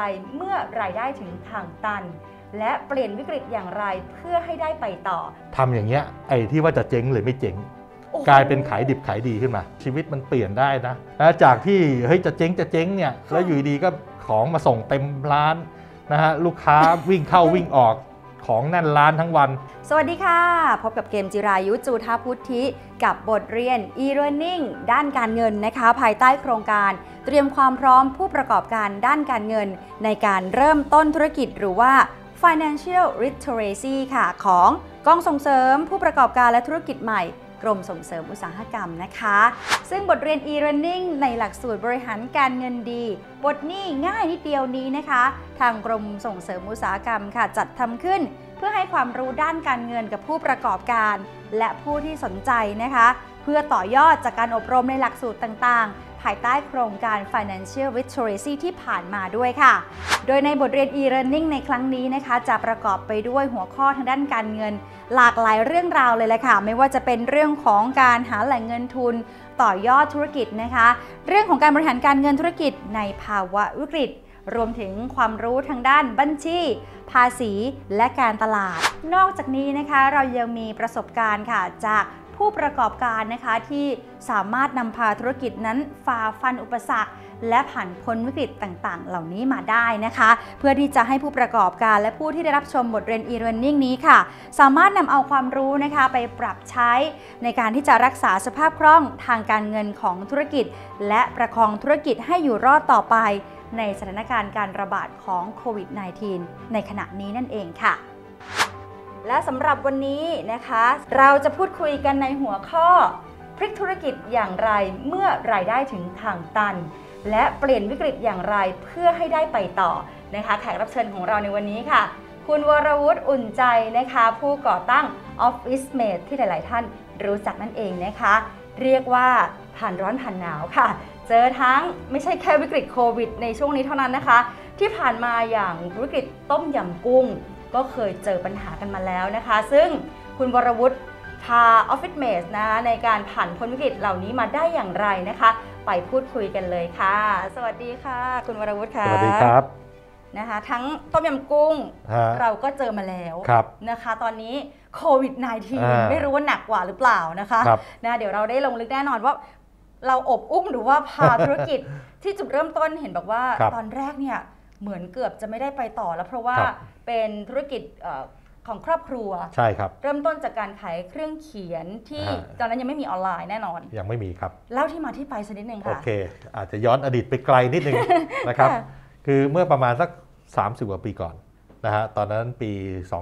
เมื่อรายได้ถึงทางตันและเปลี่ยนวิกฤตอย่างไรเพื่อให้ได้ไปต่อทำอย่างเงี้ยไอ้ที่ว่าจะเจ๊งหรือไม่เจ๊งกลายเป็นขายดิบขายดีขึ้นมาชีวิตมันเปลี่ยนได้นะจากที่เฮ้ยจะเจ๊งเนี่ยแล้วอยู่ดีก็ของมาส่งเต็มร้านนะฮะลูกค้าวิ่งเข้าวิ่งออกของแน่นร้านทั้งวันสวัสดีค่ะพบกับเกมจิรายุจูธาพุทธิกับบทเรียน e-learning ด้านการเงินนะคะภายใต้โครงการเตรียมความพร้อมผู้ประกอบการด้านการเงินในการเริ่มต้นธุรกิจหรือว่า Financial Literacy ค่ะของกองส่งเสริมผู้ประกอบการและธุรกิจใหม่กรมส่งเสริมอุตสาหกรรมนะคะซึ่งบทเรียน e-learning ในหลักสูตรบริหารการเงินดีบทนี้ง่ายนิดเดียวนี้นะคะทางกรมส่งเสริมอุตสาหกรรมค่ะจัดทำขึ้นเพื่อให้ความรู้ด้านการเงินกับผู้ประกอบการและผู้ที่สนใจนะคะเพื่อต่อยอดจากการอบรมในหลักสูตรต่างๆภายใต้โครงการ Financial Literacy ที่ผ่านมาด้วยค่ะโดยในบทเรียน e-learning ในครั้งนี้นะคะจะประกอบไปด้วยหัวข้อทางด้านการเงินหลากหลายเรื่องราวเลยแหละค่ะไม่ว่าจะเป็นเรื่องของการหาแหล่งเงินทุนต่อยอดธุรกิจนะคะเรื่องของการบริหารการเงินธุรกิจในภาวะวิกฤตรวมถึงความรู้ทางด้านบัญชีภาษีและการตลาดนอกจากนี้นะคะเรายังมีประสบการณ์ค่ะจากผู้ประกอบการนะคะที่สามารถนำพาธุรกิจนั้นฝ่าฟันอุปสรรคและผ่านพ้นวิกฤตต่างๆเหล่านี้มาได้นะคะเพื่อที่จะให้ผู้ประกอบการและผู้ที่ได้รับชมบทเรียน e-learning นี้ค่ะสามารถนำเอาความรู้นะคะไปปรับใช้ในการที่จะรักษาสภาพคล่องทางการเงินของธุรกิจและประคองธุรกิจให้อยู่รอดต่อไปในสถานการณ์การระบาดของโควิด -19 ในขณะนี้นั่นเองค่ะและสำหรับวันนี้นะคะเราจะพูดคุยกันในหัวข้อพลิกธุรกิจอย่างไรเมื่อรายได้ถึงทางตันและเปลี่ยนวิกฤตอย่างไรเพื่อให้ได้ไปต่อนะคะแขกรับเชิญของเราในวันนี้ค่ะคุณวรวุฒิอุ่นใจนะคะผู้ก่อตั้ง OfficeMate ที่หลายๆท่านรู้จักนั่นเองนะคะเรียกว่าผ่านร้อนผ่านหนาวค่ะเจอทั้งไม่ใช่แค่วิกฤตโควิดในช่วงนี้เท่านั้นนะคะที่ผ่านมาอย่างวิกฤตต้มยำกุ้งก็เคยเจอปัญหากันมาแล้วนะคะซึ่งคุณวรวุฒิพา OfficeMate นะคะในการผ่านพ้นวิกฤตเหล่านี้มาได้อย่างไรนะคะไปพูดคุยกันเลยค่ะสวัสดีค่ะคุณวรวุฒิค่ะสวัสดีครับนะคะทั้งต้มยำกุ้งเราก็เจอมาแล้วนะคะตอนนี้โควิด -19 ไม่รู้ว่าหนักกว่าหรือเปล่านะคะนะเดี๋ยวเราได้ลงลึกแน่นอนว่าเราอบอุ้มหรือว่าพาธุรกิจที่จุดเริ่มต้นเห็นบอกว่าตอนแรกเนี่ยเหมือนเกือบจะไม่ได้ไปต่อแล้วเพราะว่าเป็นธุรกิจของครอบครัวใช่ครับเริ่มต้นจากการขายเครื่องเขียนที่ตอนนั้นยังไม่มีออนไลน์แน่นอนยังไม่มีครับเล่าที่มาที่ไปสักนิดนึงค่ะโอเคอาจจะย้อนอดีตไปไกลนิดนึง นะครับคือเมื่อประมาณสัก30 กว่าปีก่อนนะฮะตอนนั้นปี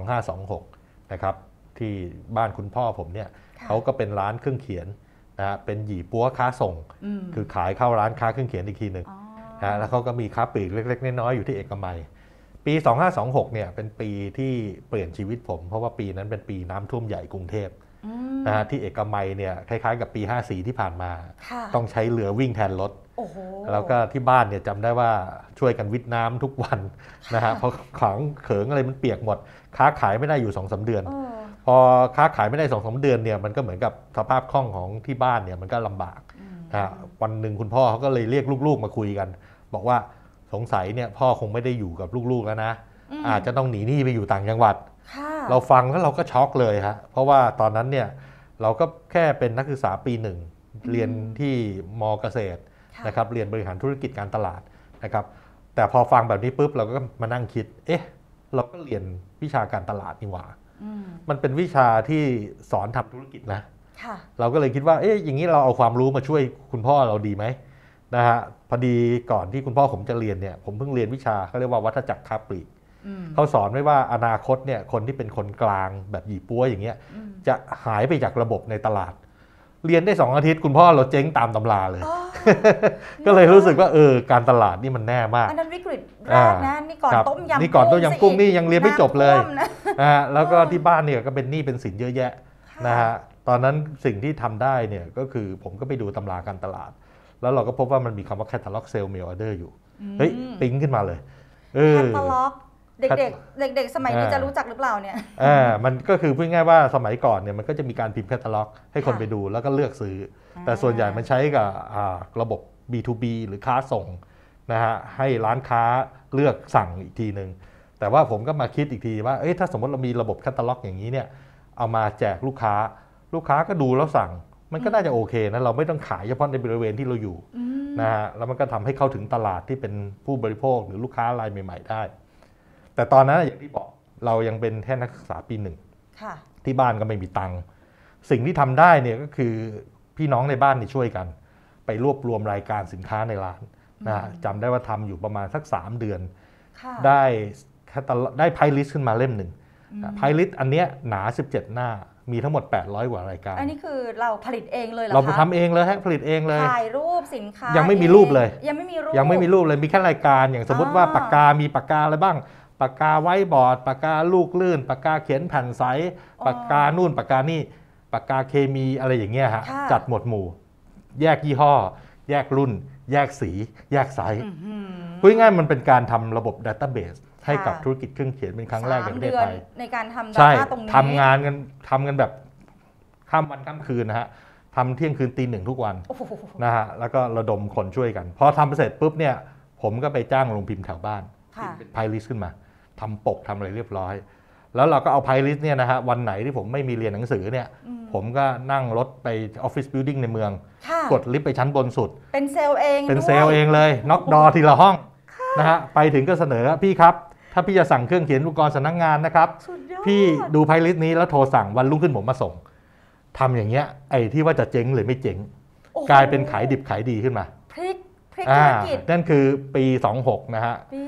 2526นะครับที่บ้านคุณพ่อผมเนี่ยเขาก็เป็นร้านเครื่องเขียนนะฮะเป็นหยี่ปัวค้าส่งคือขายเข้าร้านค้าเครื่องเขียนอีกทีหนึ่งนะแล้วเขาก็มีค้าปลีกเล็กๆน้อยๆอยู่ที่เอกมัยปี2526เนี่ยเป็นปีที่เปลี่ยนชีวิตผมเพราะว่าปีนั้นเป็นปีน้ำท่วมใหญ่กรุงเทพนะฮะที่เอกมัยเนี่ยคล้ายๆกับปี54ที่ผ่านมาต้องใช้เรือวิ่งแทนรถแล้วก็ที่บ้านเนี่ยจำได้ว่าช่วยกันวิทน้ำทุกวันนะฮะเพราะของเขิงอะไรมันเปียกหมดค้าขายไม่ได้อยู่ 2-3 เดือนพอค้าขายไม่ได้ 2-3 เดือนเนี่ยมันก็เหมือนกับสภาพคล่องของที่บ้านเนี่ยมันก็ลำบากนะวันหนึ่งคุณพ่อเขาก็เลยเรียกลูกๆมาคุยกันบอกว่าสงสัยเนี่ยพ่อคงไม่ได้อยู่กับลูกๆแล้วนะอาจจะต้องหนีหนี้ไปอยู่ต่างจังหวัดเราฟังแล้วเราก็ช็อกเลยฮะเพราะว่าตอนนั้นเนี่ยเราก็แค่เป็นนักศึกษาปี 1เรียนที่ม.เกษตรนะครับเรียนบริหารธุรกิจการตลาดนะครับแต่พอฟังแบบนี้ปุ๊บเราก็มานั่งคิดเราก็เรียนวิชาการตลาดนี่หว่ามันเป็นวิชาที่สอนทำธุรกิจนะเราก็เลยคิดว่าอย่างนี้เราเอาความรู้มาช่วยคุณพ่อเราดีไหมนะฮะพอดีก่อนที่คุณพ่อผมจะเรียนเนี่ยผมเพิ่งเรียนวิชาเขาเรียกว่าวัฏจักรค้าปลีกเขาสอนไว้ว่าอนาคตเนี่ยคนที่เป็นคนกลางแบบหยี่ปัวอย่างเงี้ยจะหายไปจากระบบในตลาดเรียนได้2 อาทิตย์คุณพ่อเราเจ๊งตามตำราเลย ก็เลยรู้สึกว่าการตลาดนี่มันแน่มากอันนั้นวิกฤตแรกนะนี่ก่อนต้มยำนี่ก่อนต้มยำกุ้งนี่ยังเรียนไม่จบเลยนะฮะแล้วก็ที่บ้านเนี่ยก็เป็นหนี้เป็นสินเยอะแยะนะฮะตอนนั้นสิ่งที่ทำได้เนี่ยก็คือผมก็ไปดูตำราการตลาดแล้วเราก็พบว่ามันมีคำว่า catalog sale mail order อยู่ปิ๊งขึ้นมาเลย catalog เด็กๆสมัยนี้จะรู้จักหรือเปล่าเนี่ยมันก็คือพูดง่ายว่าสมัยก่อนเนี่ยมันก็จะมีการพิมพ์ catalog ให้คนไปดูแล้วก็เลือกซื้อแต่ส่วนใหญ่มันใช้กับระบบ B2B หรือค้าส่งนะฮะให้ร้านค้าเลือกสั่งอีกทีนึงแต่ว่าผมก็มาคิดอีกทีว่าถ้าสมมติเรามีระบบแคตตาล็อกอย่างนี้เนี่ยเอามาแจกลูกค้าก็ดูแล้วสั่งมันก็น่าจะโอเคนะเราไม่ต้องขายเฉพาะในบริเวณที่เราอยู่นะฮะแล้วมันก็ทำให้เข้าถึงตลาดที่เป็นผู้บริโภคหรือลูกค้ารายใหม่ๆได้แต่ตอนนั้นอย่างที่บอกเรายังเป็นแค่นักศึกษาปีหนึ่งที่บ้านก็ไม่มีตังค์สิ่งที่ทำได้เนี่ยก็คือพี่น้องในบ้านนี่ช่วยกันไปรวบรวมรายการสินค้าในร้านนะจำได้ว่าทำอยู่ประมาณสัก3 เดือนได้ไพลิสต์ขึ้นมาเล่มหนึ่งไพลิสต์อันเนี้ยหนา17 หน้ามีทั้งหมด800 กว่ารายการอันนี้คือเราผลิตเองเลยเหรอคะเราทำเองเลยฮะผลิตเองเลยถ่ายรูปสินค้ายังไม่มีรูปเลยยังไม่มีรูปเลยมีแค่รายการอย่างสมมติว่าปากกามีปากกาอะไรบ้างปากกาไว้บอร์ดปากกาลูกลื่นปากกาเขียนแผ่นใสปากกานู่นปากกานี่ปากกาเคมีอะไรอย่างเงี้ยฮะจัดหมวดหมู่แยกยี่ห้อแยกรุ่นแยกสีแยกไซส์พูดง่ายๆมันเป็นการทำระบบ Database ให้กับธุรกิจเครื่องเขียนเป็นครั้งแรกในประเทศไทยในการทำ Data ตรงนี้ทำกันแบบข้ามวันข้ามคืนนะฮะทำเที่ยงคืนตี 1ทุกวันนะฮะแล้วก็ระดมคนช่วยกันพอทำเสร็จปุ๊บเนี่ยผมก็ไปจ้างโรงพิมพ์แถวบ้านเป็นไพลิสต์ขึ้นมาทำปกทำอะไรเรียบร้อยแล้วเราก็เอาไพลิสต์เนี่ยนะฮะวันไหนที่ผมไม่มีเรียนหนังสือเนี่ยผมก็นั่งรถไปออฟฟิศบิลดิ้งในเมืองกดลิฟต์ไปชั้นบนสุดเป็นเซลล์เองเลยน็อกดอทีละห้องนะฮะไปถึงก็เสนอพี่ครับถ้าพี่จะสั่งเครื่องเขียนอุปกรณ์สำนักงานนะครับพี่ดูไพลิสต์นี้แล้วโทรสั่งวันรุ่งขึ้นผมมาส่งทำอย่างเงี้ยไอ้ที่ว่าจะเจ๊งหรือไม่เจ๊งกลายเป็นขายดิบขายดีขึ้นมาพลิกธุรกิจนั่นคือปี26นะฮะปี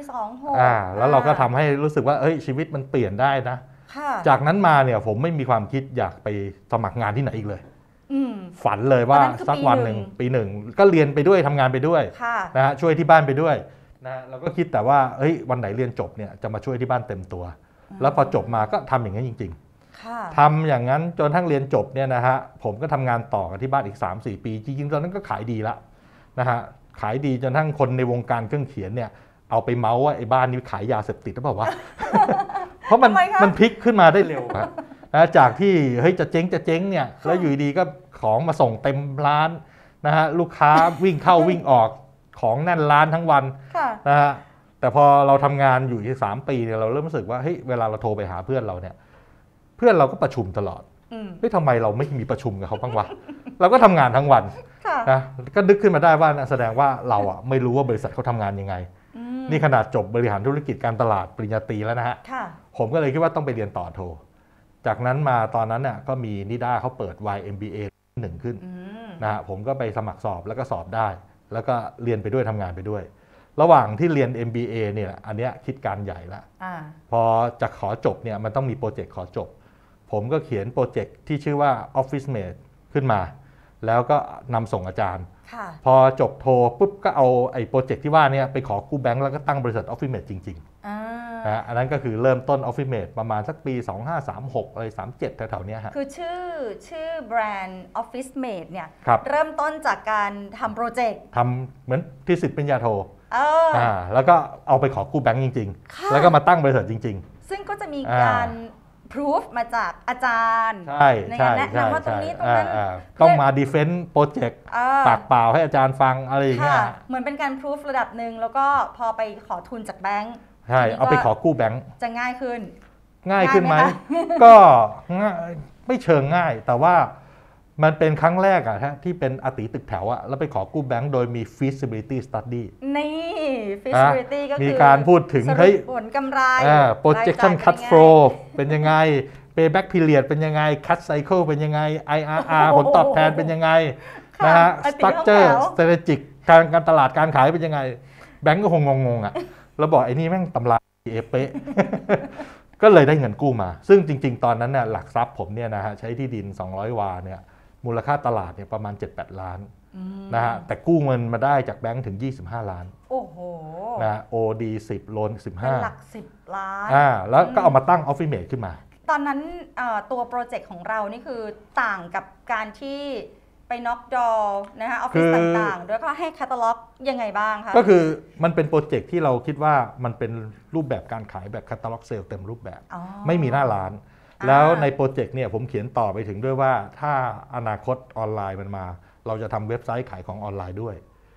26 แล้วเราก็ทำให้รู้สึกว่าชีวิตมันเปลี่ยนได้นะจากนั้นมาเนี่ยผมไม่มีความคิดอยากไปสมัครงานที่ไหนอีกเลยฝันเลยว่าสักวันหนึ่งปี 1ก็เรียนไปด้วยทำงานไปด้วยนะฮะช่วยที่บ้านไปด้วยนะเราก็คิดแต่ว่าวันไหนเรียนจบเนี่ยจะมาช่วยที่บ้านเต็มตัวแล้วพอจบมาก็ทำอย่างนั้นจริงๆทำอย่างนั้นจนทั้งเรียนจบเนี่ยนะฮะผมก็ทำงานต่อกันที่บ้านอีก 3-4 ปีจริงๆตอนนั้นก็ขายดีละนะฮะขายดีจนทั้งคนในวงการเครื่องเขียนเนี่ยเอาไปเมาส์ว่าไอ้บ้านนี้ขายยาเสพติดหรือเปล่าวะ เพราะมันพลิกขึ้นมาได้เร็วนะจากที่จะเจ๊งเนี่ยแล้วอยู่ดีก็ของมาส่งเต็มร้านนะฮะลูกค้าวิ่งเข้าวิ่งออกของแน่นร้านทั้งวันนะฮะแต่พอเราทำงานอยู่ที่3 ปีเนี่ยเราเริ่มรู้สึกว่าเวลาเราโทรไปหาเพื่อนเราเนี่ยเพื่อนเราก็ประชุมตลอดทำไมเราไม่มีประชุมกับเขาบ้างวะเราก็ทำงานทั้งวันนะก็นึกขึ้นมาได้ว่าแสดงว่าเราไม่รู้ว่าบริษัทเขาทำงานยังไงนี่ขนาดจบบริหารธุรกิจการตลาดปริญญาตรีแล้วนะฮะผมก็เลยคิดว่าต้องไปเรียนต่อโทจากนั้นมาตอนนั้นน่ะก็มีนิด้าเขาเปิด YMBA 1ขึ้นนะฮะผมก็ไปสมัครสอบแล้วก็สอบได้แล้วก็เรียนไปด้วยทำงานไปด้วยระหว่างที่เรียน MBA เนี่ยอันเนี้ยคิดการใหญ่ละพอจะขอจบเนี่ยมันต้องมีโปรเจกต์ขอจบผมก็เขียนโปรเจกต์ที่ชื่อว่า Office Mate ขึ้นมาแล้วก็นำส่งอาจารย์พอจบโทปุ๊บก็เอาไอ้โปรเจกต์ที่ว่านี่ไปขอกู้แบงก์แล้วก็ตั้งบริษัท Office Mate จริงๆอันนั้นก็คือเริ่มต้น Office Mate ประมาณสักปี2536อะไร37แถวๆนี้ฮะคือชื่อแบรนด์ Office Mate เนี่ยเริ่มต้นจากการทำโปรเจกต์ทำเหมือนที่10 ปริญญาโทแล้วก็เอาไปขอกู้แบงก์จริงๆแล้วก็มาตั้งบริษัทจริงๆซึ่งก็จะมีการproof มาจากอาจารย์ในการแนะนำว่าตรงนี้ตรงนั้นต้องมา defense project ปากเปล่าให้อาจารย์ฟังอะไรอย่างเงี้ยเหมือนเป็นการ proof ระดับหนึ่งแล้วก็พอไปขอทุนจากแบงก์ใช่เอาไปขอกู้แบงก์จะง่ายขึ้นไหมก็ไม่เชิงง่ายแต่ว่ามันเป็นครั้งแรกที่เป็นอติตึกแถวแล้วไปขอกู้แบงก์โดยมี feasibility study นี่ feasibility ก็คือมีการพูดถึงผลกำไร projection cash flow เป็นยังไง payback period เป็นยังไง cash cycle เป็นยังไง IRR ผลตอบแทนเป็นยังไงนะฮะ structure strategic การตลาดการขายเป็นยังไงแบงก์ก็คงงงแล้วบอกไอ้นี่แม่งตำราเป๊ะก็เลยได้เงินกู้มาซึ่งจริงๆตอนนั้นเนี่ยหลักทรัพย์ผมเนี่ยนะฮะใช้ที่ดิน200 วาเนี่ยมูลค่าตลาดเนี่ยประมาณ 7-8 ล้านนะฮะแต่กู้เงินมาได้จากแบงก์ถึง25 ล้านโอ้โหนะ OD 10 โลน15 เป็นหลัก10 ล้านแล้วก็เอามาตั้ง Office Mate ขึ้นมาตอนนั้นตัวโปรเจกต์ของเรานี่คือต่างกับการที่ไปน็อกดอนะคะออฟฟิศต่างๆแล้วก็ให้แคตตาล็อกยังไงบ้างคะก็คือมันเป็นโปรเจกต์ที่เราคิดว่ามันเป็นรูปแบบการขายแบบแคตตาล็อกเซลล์เต็มรูปแบบไม่มีหน้าร้านแล้วในโปรเจกต์เนี่ยผมเขียนต่อไปถึงด้วยว่าถ้าอนาคตออนไลน์มันมาเราจะทำเว็บไซต์ขายของออนไลน์ด้วย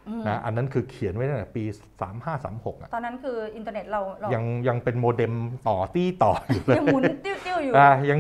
นะอันนั้นคือเขียนไว้ตั้งแต่ปี3536 ตอนนั้นคืออินเทอร์เน็ตเรายังเป็นโมเด็มต่ออยู่เลยยังหมุนติ้วอยู่ยัง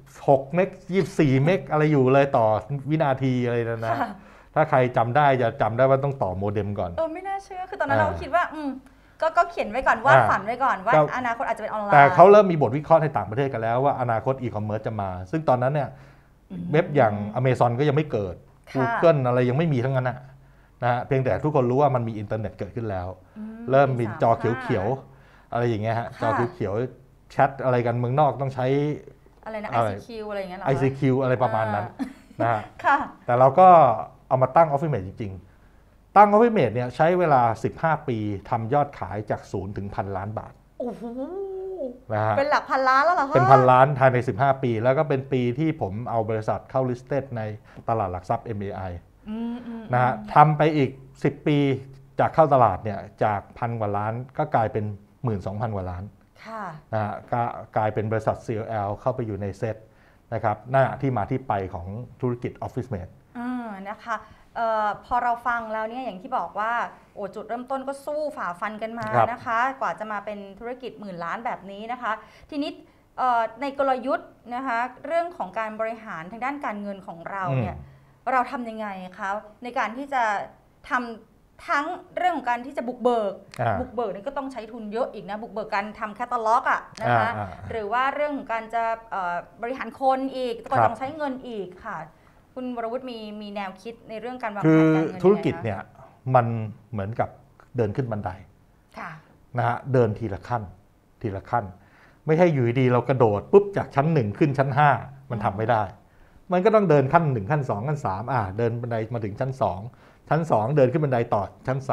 16 เมก24 เมกอะไรอยู่เลยต่อวินาทีอะไรนะถ้าใครจำได้จะจำได้ว่าต้องต่อโมเด็มก่อนไม่น่าเชื่อคือตอนนั้นเราคิดว่าก็เขียนไว้ก่อนวาดฝันไว้ก่อนว่าอนาคตอาจจะเป็นออนไลน์แต่เขาเริ่มมีบทวิเคราะห์ในต่างประเทศกันแล้วว่าอนาคตอีคอมเมิร์ซจะมาซึ่งตอนนั้นเนี่ยเว็บอย่าง Amazon ก็ยังไม่เกิด Google อะไรยังไม่มีทั้งนั้นนะฮะเพียงแต่ทุกคนรู้ว่ามันมีอินเทอร์เน็ตเกิดขึ้นแล้วเริ่มมีจอเขียวๆอะไรอย่างเงี้ยฮะจอเขียวๆแชทอะไรกันเมืองนอกต้องใช้อะไรนะ ICQ อะไรอย่างเงี้ยหรอ ICQ อะไรประมาณนั้นนะฮะ แต่เราก็เอามาตั้ง Office Mate จริงๆตั้ง Office Mate เนี่ยใช้เวลา15 ปีทำยอดขายจาก0ถึง1,000 ล้านบาทโอ้โหนะฮะเป็นหลักพันล้านแล้วเหรอคะเป็นพันล้านภายใน15 ปีแล้วก็เป็นปีที่ผมเอาบริษัทเข้า listed ในตลาดหลักทรัพย์ MAI นะฮะทำไปอีก10 ปีจากเข้าตลาดเนี่ยจาก1,000 กว่าล้านก็กลายเป็น 12,000 กว่าล้านนะฮะก็กลายเป็นบริษัท CLL เข้าไปอยู่ในเซตนะครับนั่นที่มาที่ไปของธุรกิจ Office Mate นะคะพอเราฟังแล้วเนี่ยอย่างที่บอกว่าจุดเริ่มต้นก็สู้ฝ่าฟันกันมานะคะกว่าจะมาเป็นธุรกิจ10,000 ล้านแบบนี้นะคะทีนี้ในกลยุทธ์นะคะเรื่องของการบริหารทางด้านการเงินของเราเนี่ยเราทำยังไงคะในการที่จะทำทั้งเรื่องของการที่จะบุกเบิกนี่ก็ต้องใช้ทุนเยอะอีกนะบุกเบิกการทำแคตตาล็อกนะคะหรือว่าเรื่องของการจะบริหารคนอีกก็ต้องใช้เงินอีกค่ะคุณวรวุฒิมีแนวคิดในเรื่องการวางแผนการเงินคือธุรกิจเนี่ยมันเหมือนกับเดินขึ้นบันไดนะฮะเดินทีละขั้นไม่ใช่อยู่ดีเรากระโดดปุ๊บจากชั้น1ขึ้นชั้น5มันทำไม่ได้มันก็ต้องเดินขั้น1ขั้น2ขั้น3เดินบันไดมาถึงชั้น2ชั้น2เดินขึ้นบันไดต่อชั้น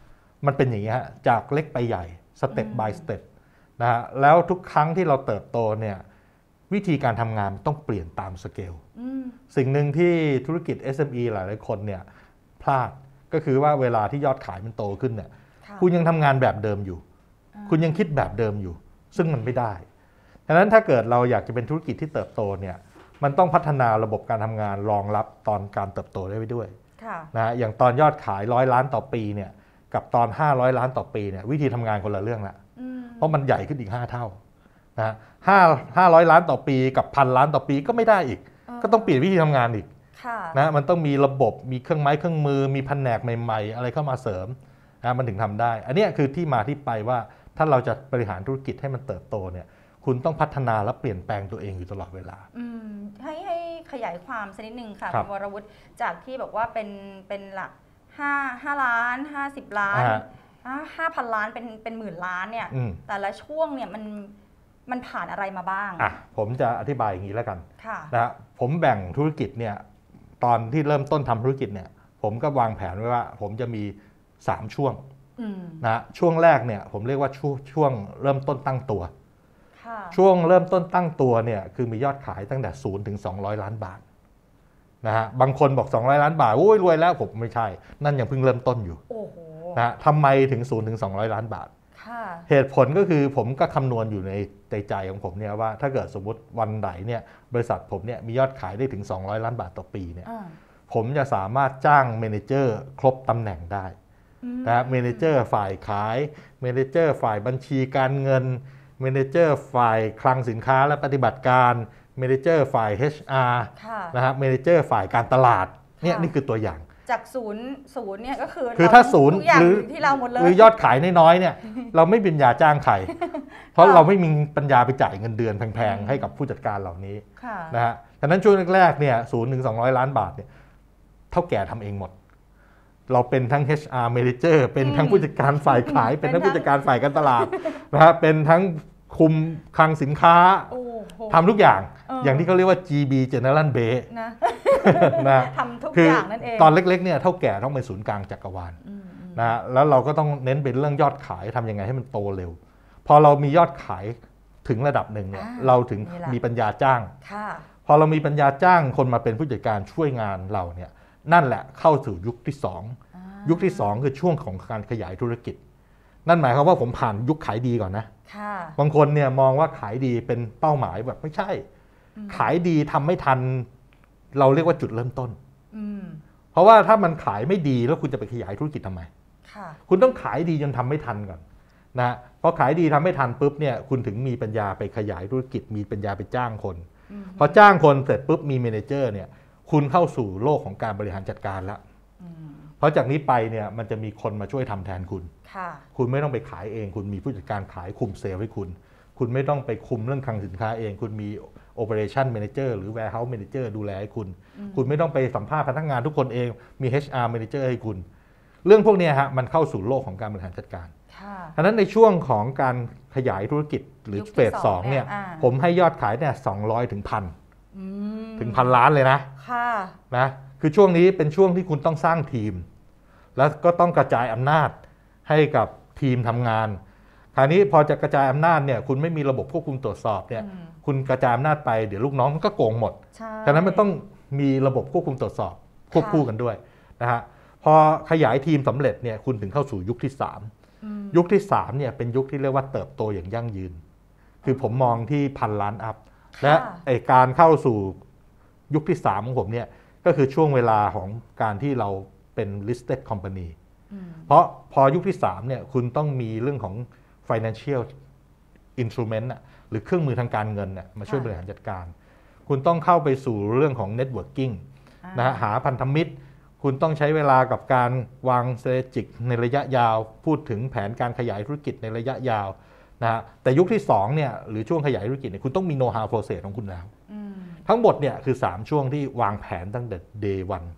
3มันเป็นอย่างนี้ฮะจากเล็กไปใหญ่สเต็ป by สเต็ปนะฮะแล้วทุกครั้งที่เราเติบโตเนี่ยวิธีการทำงานต้องเปลี่ยนตามสเกลสิ่งหนึ่งที่ธุรกิจ SME หลายๆคนเนี่ยพลาดก็คือว่าเวลาที่ยอดขายมันโตขึ้นเนี่ยคุณยังทำงานแบบเดิมอยู่คุณยังคิดแบบเดิมอยู่ซึ่งมันไม่ได้ดังนั้นถ้าเกิดเราอยากจะเป็นธุรกิจที่เติบโตเนี่ยมันต้องพัฒนาระบบการทำงานรองรับตอนการเติบโตได้ไว้ด้วยนะอย่างตอนยอดขาย100 ล้านต่อปีเนี่ยกับตอน500 ล้านต่อปีเนี่ยวิธีทำงานคนละเรื่องละเพราะมันใหญ่ขึ้นอีก5 เท่านะ500 ล้านต่อปีกับ1,000 ล้านต่อปีก็ไม่ได้อีกก็ต้องเปลี่ยนวิธีทำงานอีกนะมันต้องมีระบบมีเครื่องไม้เครื่องมือมีแผนกใหม่ๆอะไรเข้ามาเสริมนะมันถึงทำได้อันนี้คือที่มาที่ไปว่าถ้าเราจะบริหารธุรกิจให้มันเติบโตเนี่ยคุณต้องพัฒนาและเปลี่ยนแปลงตัวเองอยู่ตลอดเวลาให้ขยายความสักนิดนึงค่ะคุณวรวุฒิจากที่บอกว่าเป็นหลัก5 ล้าน50 ล้าน5,000 ล้านเป็น10,000 ล้านเนี่ยแต่ละช่วงเนี่ยมันผ่านอะไรมาบ้างผมจะอธิบายอย่างนี้แล้วกันนะผมแบ่งธุรกิจเนี่ยตอนที่เริ่มต้นทำธุรกิจเนี่ยผมก็วางแผนไว้ว่าผมจะมี3 ช่วงนะช่วงแรกเนี่ยผมเรียกว่าช่วงเริ่มต้นตั้งตัวช่วงเริ่มต้นตั้งตัวเนี่ยคือมียอดขายตั้งแต่0 ถึง 200 ล้านบาทนะฮะบางคนบอก200 ล้านบาทโอ้ยรวยแล้วผมไม่ใช่นั่นยังเพิ่งเริ่มต้นอยู่นะทำไมถึง0 ถึง 200 ล้านบาทเหตุผลก็คือผมก็คำนวณอยู่ในใจของผมเนี่ยว่าถ้าเกิดสมมติวันไหนเนี่ยบริษัทผมเนี่ยมียอดขายได้ถึง200 ล้านบาทต่อปีเนี่ยผมจะสามารถจ้างเมเนเจอร์ครบตำแหน่งได้นะเมเนเจอร์ฝ่ายขายเมเนเจอร์ฝ่ายบัญชีการเงินเมเนเจอร์ฝ่ายคลังสินค้าและปฏิบัติการเมเนเจอร์ฝ่าย HR นะครับเมเนเจอร์ฝ่ายการตลาดเนี่ยนี่คือตัวอย่างจากศูนย์เนี่ยก็คือถ้าศูนย์หรือที่เราหมดเลยหรือยอดขายน้อยๆเนี่ยเราไม่มีปัญญาจ้างใครเพราะเราไม่มีปัญญาไปจ่ายเงินเดือนแพงๆให้กับผู้จัดการเหล่านี้นะฮะดังนั้นช่วงแรกๆเนี่ย0 ถึง 200 ล้านบาทเนี่ยเท่าแก่ทำเองหมดเราเป็นทั้ง HR Manager เป็นทั้งผู้จัดการฝ่ายขายเป็นทั้งผู้จัดการฝ่ายการตลาดนะฮะเป็นทั้งคุมคลังสินค้าทำทุกอย่างที่เขาเรียกว่า GB General Base นะทำทุกอย่างนั่นเองตอนเล็กๆเนี่ยเท่าแก่ต้องเป็นศูนย์กลางจักรวาลนะแล้วเราก็ต้องเน้นเป็นเรื่องยอดขายทำยังไงให้มันโตเร็วพอเรามียอดขายถึงระดับหนึ่งเนี่ยเราถึงมีปัญญาจ้างพอเรามีปัญญาจ้างคนมาเป็นผู้จัดการช่วยงานเราเนี่ยนั่นแหละเข้าสู่ยุคที่2ยุคที่2คือช่วงของการขยายธุรกิจนั่นหมายความว่าผมผ่านยุคขายดีก่อนนะบางคนเนี่ยมองว่าขายดีเป็นเป้าหมายแบบไม่ใช่ขายดีทำไม่ทันเราเรียกว่าจุดเริ่มต้นเพราะว่าถ้ามันขายไม่ดีแล้วคุณจะไปขยายธุรกิจทำไมคุณต้องขายดีจนทำไม่ทันก่อนนะพอขายดีทำไม่ทันปุ๊บเนี่ยคุณถึงมีปัญญาไปขยายธุรกิจมีปัญญาไปจ้างคนพอจ้างคนเสร็จปุ๊บมีเมเนเจอร์เนี่ยคุณเข้าสู่โลกของการบริหารจัดการแล้วเพราะจากนี้ไปเนี่ยมันจะมีคนมาช่วยทำแทนคุณไม่ต้องไปขายเองคุณมีผู้จัดการขายคุมเซลล์ให้คุณไม่ต้องไปคุมเรื่องคลังสินค้าเองคุณมี Operation Manager หรือ Warehouse Manager ดูแลให้คุณไม่ต้องไปสัมภาษณ์พนักงานทุกคนเองมี HR Manager ให้คุณเรื่องพวกนี้ฮะมันเข้าสู่โลกของการบริหารจัดการฉะนั้นในช่วงของการขยายธุรกิจหรือเฟส2เนี่ยผมให้ยอดขายเนี่ย200ถึงพันล้านเลยนะคือช่วงนี้เป็นช่วงที่คุณต้องสร้างทีมแล้วก็ต้องกระจายอำนาจให้กับทีมทำงานคราวนี้พอจะกระจายอำนาจเนี่ยคุณไม่มีระบบควบคุมตรวจสอบเนี่ยคุณกระจายอำนาจไปเดี๋ยวลูกน้องมันก็โกงหมดฉะนั้นมันต้องมีระบบควบคุมตรวจสอบควบคู่กันด้วยนะฮะพอขยายทีมสำเร็จเนี่ยคุณถึงเข้าสู่ยุคที่3ยุคที่3เนี่ยเป็นยุคที่เรียกว่าเติบโตอย่างยั่งยืนคือผมมองที่1,000 ล้านอัพและการเข้าสู่ยุคที่3ของผมเนี่ยก็คือช่วงเวลาของการที่เราเป็น listed company เพราะพอยุคที่3เนี่ยคุณต้องมีเรื่องของ financial instrument หรือเครื่องมือทางการเงินมาช่วยบริหารจัดการคุณต้องเข้าไปสู่เรื่องของ networking นะหาพันธมิตรคุณต้องใช้เวลากับการวาง strategic ในระยะยาวพูดถึงแผนการขยายธุรกิจในระยะยาวนะฮะแต่ยุคที่2เนี่ยหรือช่วงขยายธุรกิจเนี่ยคุณต้องมี know how process ของคุณแล้วทั้งหมดเนี่ยคือ3ช่วงที่วางแผนตั้งแต่ day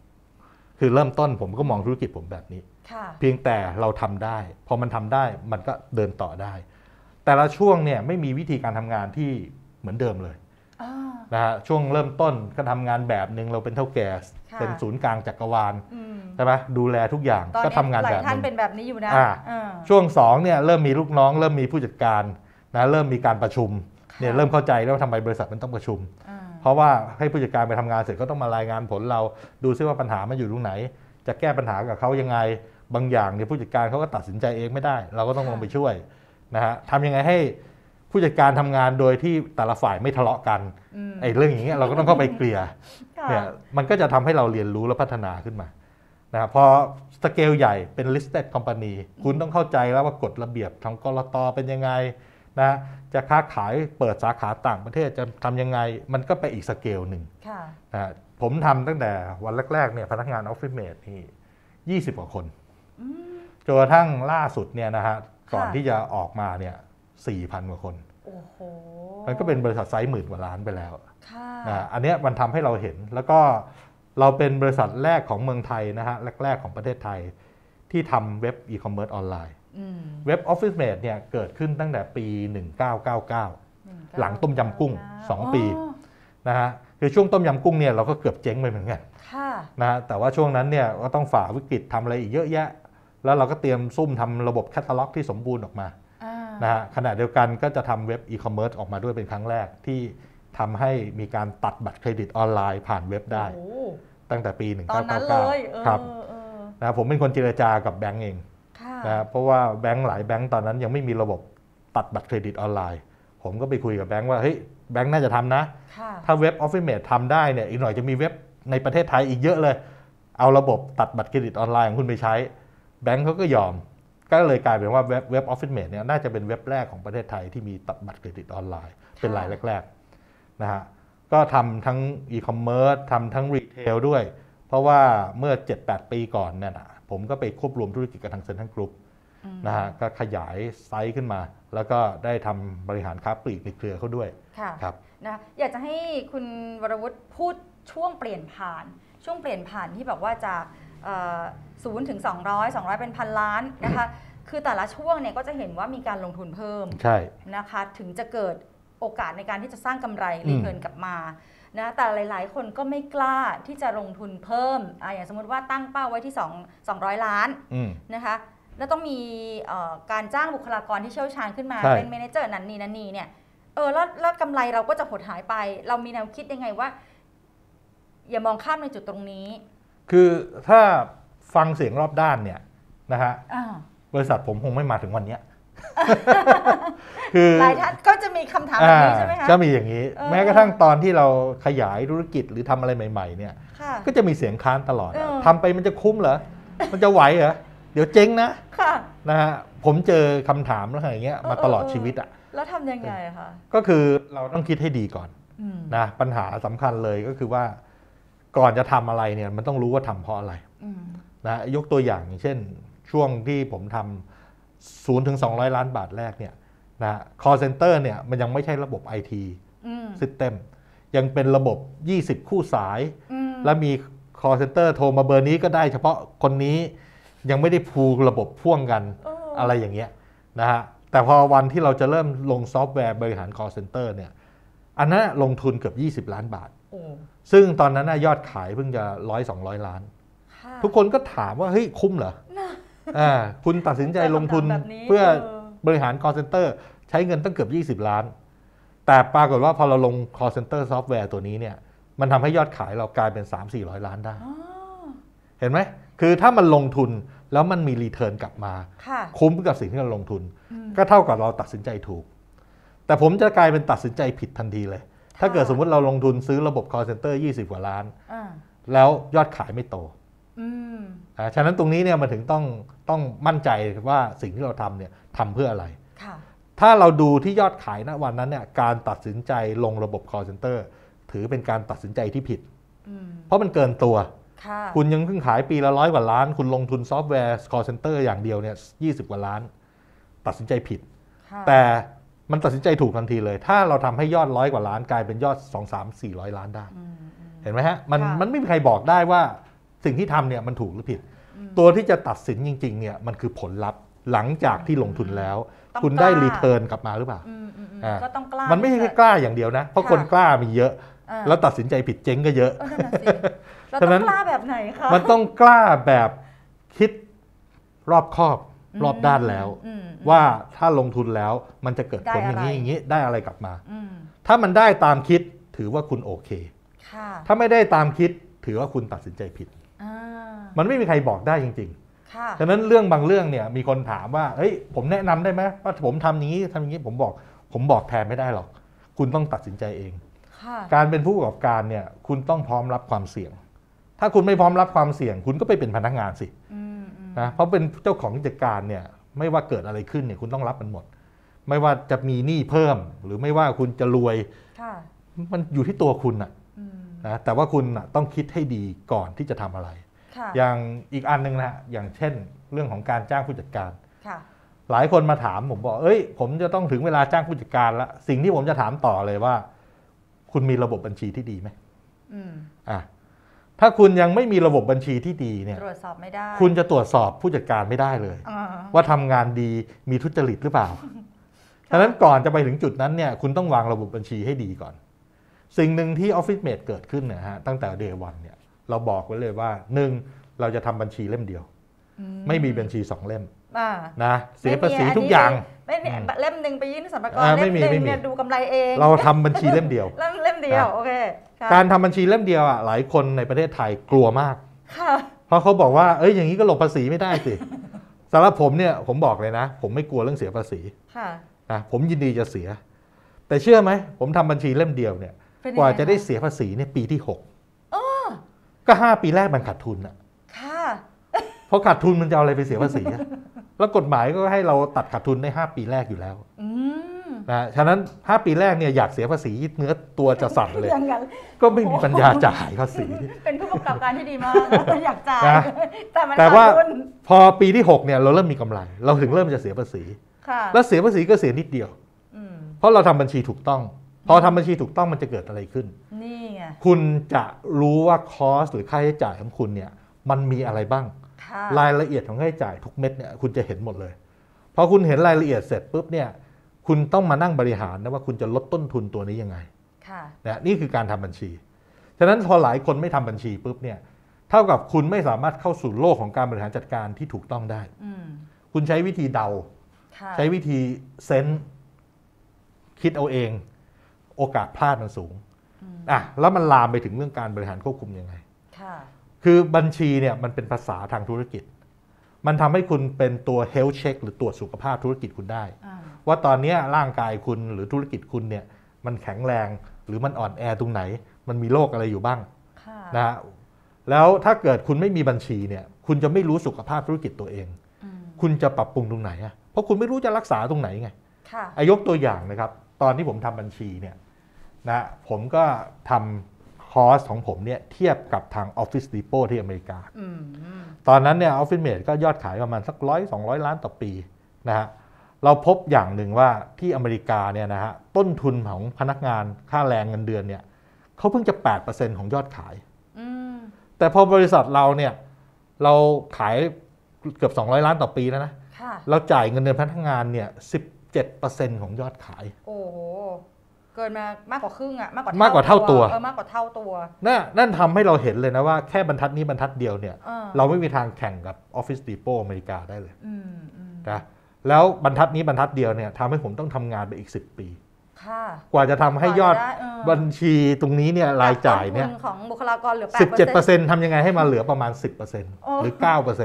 1คือเริ่มต้นผมก็มองธุรกิจผมแบบนี้เพียงแต่เราทำได้พอมันทำได้มันก็เดินต่อได้แต่ละช่วงเนี่ยไม่มีวิธีการทำงานที่เหมือนเดิมเลยนะฮะช่วงเริ่มต้นก็ทำงานแบบนึงเราเป็นเท่าแก่เป็นศูนย์กลางจักรวาลใช่ไหมดูแลทุกอย่างก็ทำงานแบบนึงหลายท่านเป็นแบบนี้อยู่นะช่วง2เนี่ยเริ่มมีลูกน้องเริ่มมีผู้จัดการนะเริ่มมีการประชุมเนี่ยเริ่มเข้าใจแล้วว่าทำไมบริษัทมันต้องประชุมเพราะว่าให้ผู้จัดการไปทำงานเสร็จก็ต้องมารายงานผลเราดูซิว่าปัญหามันอยู่ตรงไหนจะแก้ปัญหากับเขายังไงบางอย่างเนี่ยผู้จัดการเขาก็ตัดสินใจเองไม่ได้เราก็ต้องลงไปช่วยนะฮะทำยังไงให้ผู้จัดการทำงานโดยที่แต่ละฝ่ายไม่ทะเลาะกันไอ้เรื่องอย่างเงี้ยเราก็ต้องเข้าไปเกลี่ยเนี่ยมันก็จะทำให้เราเรียนรู้และพัฒนาขึ้นมานะพอสเกลใหญ่เป็น listed company คุณต้องเข้าใจแล้วว่ากฎระเบียบของกลต.เป็นยังไงนะจะค้าขายเปิดสาขาต่างประเทศจะทำยังไงมันก็ไปอีกสเกลหนึ่งนะผมทำตั้งแต่วันแรกๆเนี่ยพนักงานออฟฟิศเมทนี่20 กว่าคนจนกระทั่งล่าสุดเนี่ยนะฮะก่อนที่จะออกมาเนี่ย 4,000 กว่าคนมันก็เป็นบริษัทไซส์10,000 กว่าล้านไปแล้วอันนี้มันทำให้เราเห็นแล้วก็เราเป็นบริษัทแรกของเมืองไทยนะฮะแรกๆของประเทศไทยที่ทำเว็บอีคอมเมิร์ซออนไลน์เว็บ Office Mate เนี่ยเกิดขึ้นตั้งแต่ปี 1999 หลังต้มยำกุ้ง2 ปีนะฮะคือช่วงต้มยำกุ้งเนี่ยเราก็เกือบเจ๊งไปเหมือนกันนะฮะแต่ว่าช่วงนั้นเนี่ยก็ต้องฝ่าวิกฤตทำอะไรอีกเยอะแยะแล้วเราก็เตรียมซุ่มทำระบบแคตตาล็อกที่สมบูรณ์ออกมานะฮะขณะเดียวกันก็จะทำเว็บอีคอมเมิร์ซออกมาด้วยเป็นครั้งแรกที่ทำให้มีการตัดบัตรเครดิตออนไลน์ผ่านเว็บได้ตั้งแต่ปี 1999 ครับนะผมเป็นคนเจรจากับแบงก์เองนะเพราะว่าแบงก์หลายแบงก์ตอนนั้นยังไม่มีระบบตัดบัตรเครดิตออนไลน์ผมก็ไปคุยกับแบงก์ว่าเฮ้ยแบงก์น่าจะทำนะถ้าเว็บ Office Mate ทำได้เนี่ยอีกหน่อยจะมีเว็บในประเทศไทยอีกเยอะเลยเอาระบบตัดบัตรเครดิตออนไลน์ของคุณไปใช้แบงก์เขาก็ยอมก็เลยกลายเป็นว่าเว็บ Office Mate เนี่ยน่าจะเป็นเว็บแรกของประเทศไทยที่มีตัดบัตรเครดิตออนไลน์เป็นรายแรกๆนะฮะก็ทำทั้งอีคอมเมิร์ซทำทั้งรีเทลด้วยเพราะว่าเมื่อ 7-8 ปีก่อนเนี่ยนะผมก็ไปควบรวมธุรกิจกับทางเซ็นทรัลกรุ๊ปนะฮะก็ขยายไซส์ขึ้นมาแล้วก็ได้ทำบริหารค้าปลีกในเครือเขาด้วยครับนะอยากจะให้คุณวรวุฒิพูดช่วงเปลี่ยนผ่านที่แบบว่าจาก0 ถึง 200เป็น1,000 ล้านนะคะคือแต่ละช่วงเนี่ยก็จะเห็นว่ามีการลงทุนเพิ่มนะคะถึงจะเกิดโอกาสในการที่จะสร้างกำไรรีเทิร์นกลับมานะแต่หลายๆคนก็ไม่กล้าที่จะลงทุนเพิ่มอย่างสมมติว่าตั้งเป้าไว้ที่200 ล้านนะคะแล้วต้องมีการจ้างบุคลากรที่เชี่ยวชาญขึ้นมาเป็นเมเนเจอร์นั่นนี่เนี่ยแล้วกำไรเราก็จะหดหายไปเรามีแนวคิดยังไงว่าอย่ามองข้ามในจุดตรงนี้คือถ้าฟังเสียงรอบด้านเนี่ยนะฮะบริษัทผมคงไม่มาถึงวันนี้คือหลายท่านก็จะมีคำถามแบบนี้ใช่ไหมคะจะมีอย่างนี้แม้กระทั่งตอนที่เราขยายธุรกิจหรือทำอะไรใหม่ๆเนี่ยก็จะมีเสียงค้านตลอดทำไปมันจะคุ้มเหรอมันจะไหวเหรอเดี๋ยวเจ๊งนะนะฮะผมเจอคำถามแล้วอย่างเงี้ยมาตลอดชีวิตอ่ะแล้วทำยังไงคะก็คือเราต้องคิดให้ดีก่อนนะปัญหาสำคัญเลยก็คือว่าก่อนจะทำอะไรเนี่ยมันต้องรู้ว่าทำเพราะอะไรนะยกตัวอย่างเช่นช่วงที่ผมทำ0 ถึง 200 ล้านบาทแรกเนี่ยนะ call center เนี่ยมันยังไม่ใช่ระบบ IT system ยังเป็นระบบ 20 คู่สายแล้วมี call center โทรมาเบอร์นี้ก็ได้เฉพาะคนนี้ยังไม่ได้พูลระบบพ่วงกันอะไรอย่างเงี้ยนะฮะแต่พอวันที่เราจะเริ่มลงซอฟต์แวร์บริหาร call center เนี่ยอันนั้นลงทุนเกือบ20 ล้านบาทซึ่งตอนนั้นยอดขายเพิ่งจะ100-200 ล้านทุกคนก็ถามว่าเฮ้ยคุ้มเหรอคุณตัดสินใจลงทุนเพื่อบริหาร call center ใช้เงินตั้งเกือบ20 ล้านแต่ปรากฏว่าพอเราลง call center ซอฟต์แวร์ตัวนี้เนี่ยมันทำให้ยอดขายเรากลายเป็น 300-400 ล้านได้เห็นไหมคือถ้ามันลงทุนแล้วมันมีรีเทิร์นกลับมาคุ้มกับสิ่งที่เราลงทุนก็เท่ากับเราตัดสินใจถูกแต่ผมจะกลายเป็นตัดสินใจผิดทันทีเลยถ้าเกิดสมมติเราลงทุนซื้อระบบ call center 20 กว่าล้านแล้วยอดขายไม่โตฉะนั้นตรงนี้เนี่ยมันถึงต้องมั่นใจว่าสิ่งที่เราทำเนี่ยทำเพื่ออะไรถ้าเราดูที่ยอดขายณวันนั้นเนี่ยการตัดสินใจลงระบบ call center ถือเป็นการตัดสินใจที่ผิดเพราะมันเกินตัวคุณยังเพิ่งขายปีละ100 กว่าล้านคุณลงทุนซอฟต์แวร์ call center อย่างเดียวเนี่ย20 กว่าล้านตัดสินใจผิดแต่มันตัดสินใจถูกทันทีเลยถ้าเราทำให้ยอด100 กว่าล้านกลายเป็นยอด 2-3-400 ล้านได้เห็นไหมฮะมันไม่มีใครบอกได้ว่าสิ่งที่ทำเนี่ยมันถูกหรือผิดตัวที่จะตัดสินจริงๆเนี่ยมันคือผลลัพธ์หลังจากที่ลงทุนแล้วคุณได้รีเทิร์นกลับมาหรือเปล่าก็ต้องกล้ามันไม่ใช่แค่กล้าอย่างเดียวนะเพราะคนกล้ามีเยอะแล้วตัดสินใจผิดเจ๊งก็เยอะเราต้องกล้าแบบไหนคะมันต้องกล้าแบบคิดรอบคอบรอบด้านแล้วว่าถ้าลงทุนแล้วมันจะเกิดผลอย่างนี้อย่างนี้ได้อะไรกลับมาถ้ามันได้ตามคิดถือว่าคุณโอเคถ้าไม่ได้ตามคิดถือว่าคุณตัดสินใจผิดมันไม่มีใครบอกได้จริงๆฉะนั้นเรื่องบางเรื่องเนี่ยมีคนถามว่าเฮ้ยผมแนะนำได้ไหมว่าผมทำอย่างนี้ทำอย่างนี้ผมบอกแทนไม่ได้หรอกคุณต้องตัดสินใจเองการเป็นผู้ประกอบการเนี่ยคุณต้องพร้อมรับความเสี่ยงถ้าคุณไม่พร้อมรับความเสี่ยงคุณก็ไปเป็นพนักงานสินะเพราะเป็นเจ้าของกิจการเนี่ยไม่ว่าเกิดอะไรขึ้นเนี่ยคุณต้องรับมันหมดไม่ว่าจะมีหนี้เพิ่มหรือไม่ว่าคุณจะรวยมันอยู่ที่ตัวคุณนะแต่ว่าคุณต้องคิดให้ดีก่อนที่จะทำอะไรอย่างอีกอันนึงนะอย่างเช่นเรื่องของการจ้างผู้จัดการหลายคนมาถามผมบอกผมจะต้องถึงเวลาจ้างผู้จัดการแล้วสิ่งที่ผมจะถามต่อเลยว่าคุณมีระบบบัญชีที่ดีไหมถ้าคุณยังไม่มีระบบบัญชีที่ดีเนี่ยตรวจสอบไม่ได้คุณจะตรวจสอบผู้จัดการไม่ได้เลยว่าทำงานดีมีทุจริตหรือเปล่าฉะนั้นก่อนจะไปถึงจุดนั้นเนี่ยคุณต้องวางระบบบัญชีให้ดีก่อนสิ่งหนึ่งที่ Office Mate เกิดขึ้นเนี่ยฮะตั้งแต่ Day 1เนี่ยเราบอกไว้เลยว่า1เราจะทำบัญชีเล่มเดียวไม่มีบัญชี2 เล่มนะเสียภาษีทุกอย่างไม่มีเล่มหนึ่งไปยื่นสรรพากรเล่มหนึ่งเนี่ยดูกำไรเองเราทำบัญชีเล่มเดียวเล่มเดียวโอเคการทำบัญชีเล่มเดียวหลายคนในประเทศไทยกลัวมากเพราะเขาบอกว่าอย่างนี้ก็หลบภาษีไม่ได้สิสำหรับผมเนี่ยผมบอกเลยนะผมไม่กลัวเรื่องเสียภาษีนะผมยินดีจะเสียแต่เชื่อไหมผมทำบัญชีเล่มเดียวเนี่ยกว่าจะได้เสียภาษีเนี่ยปีที่6ก็5 ปีแรกมันขาดทุนอ่ะเพราะขาดทุนมันจะเอาอะไรไปเสียภาษีแล้วกฎหมายก็ให้เราตัดขาดทุนได้5 ปีแรกอยู่แล้วนะฉะนั้น5 ปีแรกเนี่ยอยากเสียภาษีเนื้อตัวจะสั่นเลยก็ไม่มีปัญญาจ่ายภาษีเป็นผู้ประกอบการที่ดีมากอยากจ่ายแต่ว่าพอปีที่6เนี่ยเราเริ่มมีกำไรเราถึงเริ่มจะเสียภาษีแล้วเสียภาษีก็เสียนิดเดียวเพราะเราทำบัญชีถูกต้องพอทำบัญชีถูกต้องมันจะเกิดอะไรขึ้นนี่ไงคุณจะรู้ว่าคอสหรือค่าใช้จ่ายของคุณเนี่ยมันมีอะไรบ้างรายละเอียดของค่าใช้จ่ายทุกเม็ดเนี่ยคุณจะเห็นหมดเลยพอคุณเห็นรายละเอียดเสร็จปุ๊บเนี่ยคุณต้องมานั่งบริหารนะว่าคุณจะลดต้นทุนตัวนี้ยังไงนะนี่คือการทำบัญชีฉะนั้นพอหลายคนไม่ทำบัญชีปุ๊บเนี่ยเท่ากับคุณไม่สามารถเข้าสู่โลกของการบริหารจัดการที่ถูกต้องได้คุณใช้วิธีเดาใช้วิธีเซนส์คิดเอาเองโอกาสพลาดมันสูงแล้วมันลามไปถึงเรื่องการบริหารควบคุมยังไงคือบัญชีเนี่ยมันเป็นภาษาทางธุรกิจมันทำให้คุณเป็นตัว health check หรือตรวจสุขภาพธุรกิจคุณได้ว่าตอนนี้ร่างกายคุณหรือธุรกิจคุณเนี่ยมันแข็งแรงหรือมันอ่อนแอตรงไหนมันมีโรคอะไรอยู่บ้างนะฮะแล้วถ้าเกิดคุณไม่มีบัญชีเนี่ยคุณจะไม่รู้สุขภาพธุรกิจตัวเองคุณจะปรับปรุงตรงไหนอ่ะเพราะคุณไม่รู้จะรักษาตรงไหนไงยกตัวอย่างนะครับตอนที่ผมทำบัญชีเนี่ยนะผมก็ทำคอร์สของผมเนี่ยเทียบกับทาง Office Depot ที่อเมริกาตอนนั้นเนี่ย Office Mate ก็ยอดขายประมาณสัก100-200 ล้านต่อปีนะฮะเราพบอย่างหนึ่งว่าที่อเมริกาเนี่ยนะฮะต้นทุนของพนักงานค่าแรงเงินเดือนเนี่ยเขาเพิ่งจะ 8% ของยอดขายแต่พอบริษัทเราเนี่ยเราขายเกือบ200 ล้านต่อปีแล้วนะเราจ่ายเงินเดือนพนักงานเนี่ย17% ของยอดขายโอ้โหเกินมามากกว่าครึ่งอะมากกว่าเท่าตัวมากกว่าเท่าตัวนั่นทำให้เราเห็นเลยนะว่าแค่บรรทัดนี้บรรทัดเดียวเนี่ยเราไม่มีทางแข่งกับ Office Depot อเมริกาได้เลยนะแล้วบรรทัดนี้บรรทัดเดียวเนี่ยทำให้ผมต้องทำงานไปอีก10 ปีกว่าจะททำให้ยอดบัญชีตรงนี้เนี่ยรายจ่ายเนี่ยของบุคลากรเหลือ 17% ทำยังไงให้มันเหลือประมาณ 10% หรือ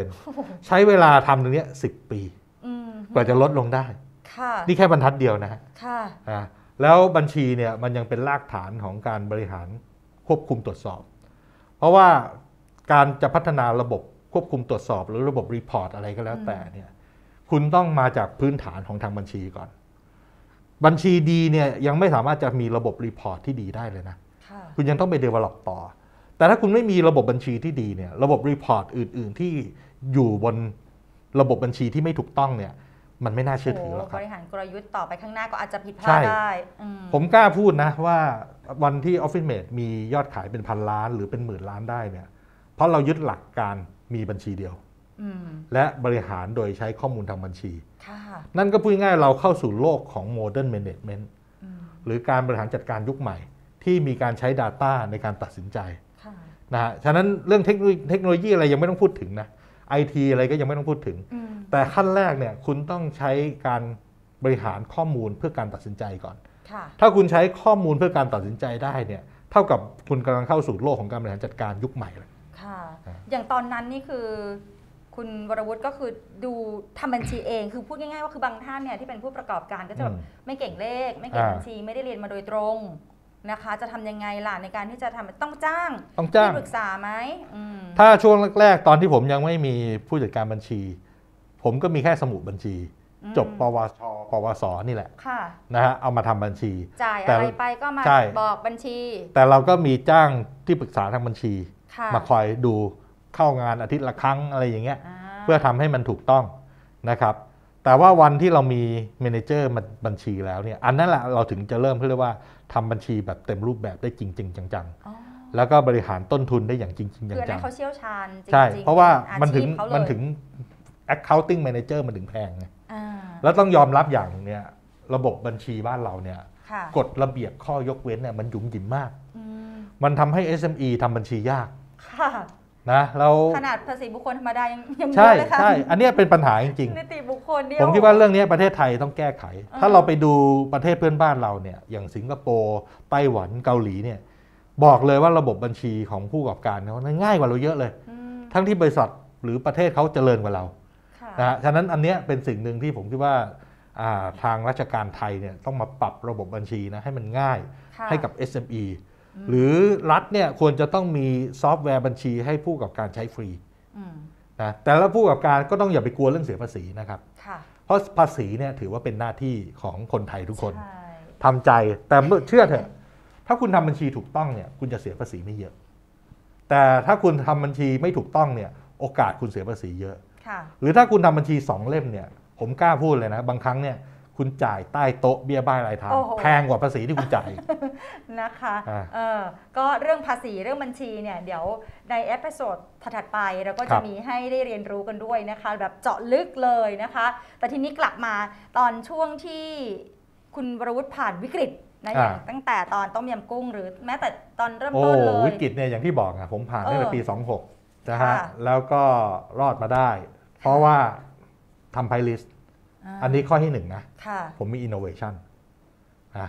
9% ใช้เวลาทำตรงนี้10 ปีกว่าจะลดลงได้นี่แค่บรรทัดเดียวนะฮะแล้วบัญชีเนี่ยมันยังเป็นรากฐานของการบริหารควบคุมตรวจสอบเพราะว่าการจะพัฒนาระบบควบคุมตรวจสอบหรือระบบรีพอร์ตอะไรก็แล้วแต่เนี่ยคุณต้องมาจากพื้นฐานของทางบัญชีก่อนบัญชีดีเนี่ยยังไม่สามารถจะมีระบบรีพอร์ตที่ดีได้เลยนะคุณยังต้องไป develop ต่อแต่ถ้าคุณไม่มีระบบบัญชีที่ดีเนี่ยระบบรีพอร์ตอื่นๆที่อยู่บนระบบบัญชีที่ไม่ถูกต้องเนี่ยมันไม่น่าเชื่อถือหรอกครับบริหารกลยุทธ์ต่อไปข้างหน้าก็อาจจะผิดพลาดได้ผมกล้าพูดนะว่าวันที่ Office Mate มียอดขายเป็น1,000 ล้านหรือเป็น10,000 ล้านได้เนี่ยเพราะเรายึดหลักการมีบัญชีเดียวและบริหารโดยใช้ข้อมูลทางบัญชีนั่นก็พูดง่ายเราเข้าสู่โลกของ Modern Management หรือการบริหารจัดการยุคใหม่ที่มีการใช้ Data ในการตัดสินใจนะฮะฉะนั้นเรื่องเทคโนโลยีอะไรยังไม่ต้องพูดถึงนะIT อะไรก็ยังไม่ต้องพูดถึงแต่ขั้นแรกเนี่ยคุณต้องใช้การบริหารข้อมูลเพื่อการตัดสินใจก่อนถ้าคุณใช้ข้อมูลเพื่อการตัดสินใจได้เนี่ยเท่ากับคุณกำลังเข้าสู่โลกของการบริหารจัดการยุคใหม่เลยค่ะอย่างตอนนั้นนี่คือคุณวรวุฒิก็คือดูทำบัญชีเองคือพูดง่ายๆว่าคือบางท่านเนี่ยที่เป็นผู้ประกอบการก็จะแบบไม่เก่งเลขไม่เก่งบัญชีไม่ได้เรียนมาโดยตรงนะคะจะทำยังไงล่ะในการที่จะทำต้องจ้างที่ปรึกษาไหมถ้าช่วงแรกๆตอนที่ผมยังไม่มีผู้จัดการบัญชีผมก็มีแค่สมุดบัญชีจบปวชปวสนี่แหละนะฮะเอามาทำบัญชีจ่ายอะไรไปก็มาบอกบัญชีแต่เราก็มีจ้างที่ปรึกษาทางบัญชีมาคอยดูเข้างานอาทิตย์ละครั้งอะไรอย่างเงี้ยเพื่อทำให้มันถูกต้องนะครับแต่ว่าวันที่เรามีเมเนเจอร์บัญชีแล้วเนี่ยอันนั้นแหละเราถึงจะเริ่มเรียกว่าทำบัญชีแบบเต็มรูปแบบได้จริงๆจังๆแล้วก็บริหารต้นทุนได้อย่างจริงๆจังๆคือให้เขาเชี่ยวชาญจริงๆใช่เพราะว่ามันถึง accounting manager มันถึงแพงไงแล้วต้องยอมรับอย่างเนี่ยระบบบัญชีบ้านเราเนี่ยกฎระเบียบข้อยกเว้นเนี่ยมันหยุมหยิมมากมันทำให้ SME ทำบัญชียากนะเราขนาดภาษีบุคคลธรรมดายังใช่ใช่อันนี้เป็นปัญหาจริงๆนิติบุคคลเดียวผมคิดว่าเรื่องนี้ประเทศไทยต้องแก้ไขถ้าเราไปดูประเทศเพื่อนบ้านเราเนี่ยอย่างสิงคโปร์ไต้หวันเกาหลีเนี่ยบอกเลยว่าระบบบัญชีของผู้ประกอบการเขาง่ายกว่าเราเยอะเลยทั้งที่บริษัทหรือประเทศเขาเจริญกว่าเรานะฉะนั้นอันนี้เป็นสิ่งหนึ่งที่ผมคิดว่าทางราชการไทยเนี่ยต้องมาปรับระบบบัญชีนะให้มันง่ายให้กับ SMEหรือรัฐเนี่ยควรจะต้องมีซอฟต์แวร์บัญชีให้ผู้ประกอบการใช้ฟรีนะแต่ละผู้ประกอบการก็ต้องอย่าไปกลัวเรื่องเสียภาษีนะครับเพราะภาษีเนี่ยถือว่าเป็นหน้าที่ของคนไทยทุกคนทำใจแต่เชื่อเถอะถ้าคุณทำบัญชีถูกต้องเนี่ยคุณจะเสียภาษีไม่เยอะแต่ถ้าคุณทำบัญชีไม่ถูกต้องเนี่ยโอกาสคุณเสียภาษีเยอะหรือถ้าคุณทำบัญชี2 เล่มเนี่ยผมกล้าพูดเลยนะบางครั้งเนี่ยคุณจ่ายใต้โต๊ะเบี้ยบ้ายรายทางแพงกว่าภาษีที่คุณจ่ายนะคะก็เรื่องภาษีเรื่องบัญชีเนี่ยเดี๋ยวในเอพิโซดถัดไปเราก็จะมีให้ได้เรียนรู้กันด้วยนะคะแบบเจาะลึกเลยนะคะแต่ทีนี้กลับมาตอนช่วงที่คุณวรวุฒิผ่านวิกฤตนะอย่างตั้งแต่ตอนต้มยำกุ้งหรือแม้แต่ตอนเริ่มต้นเลยวิกฤตเนี่ยอย่างที่บอกผมผ่านตั้งแต่ปี26นะฮะแล้วก็รอดมาได้เพราะว่าทำไพลิสอันนี้ข้อที่1นะผมมี innovation นะ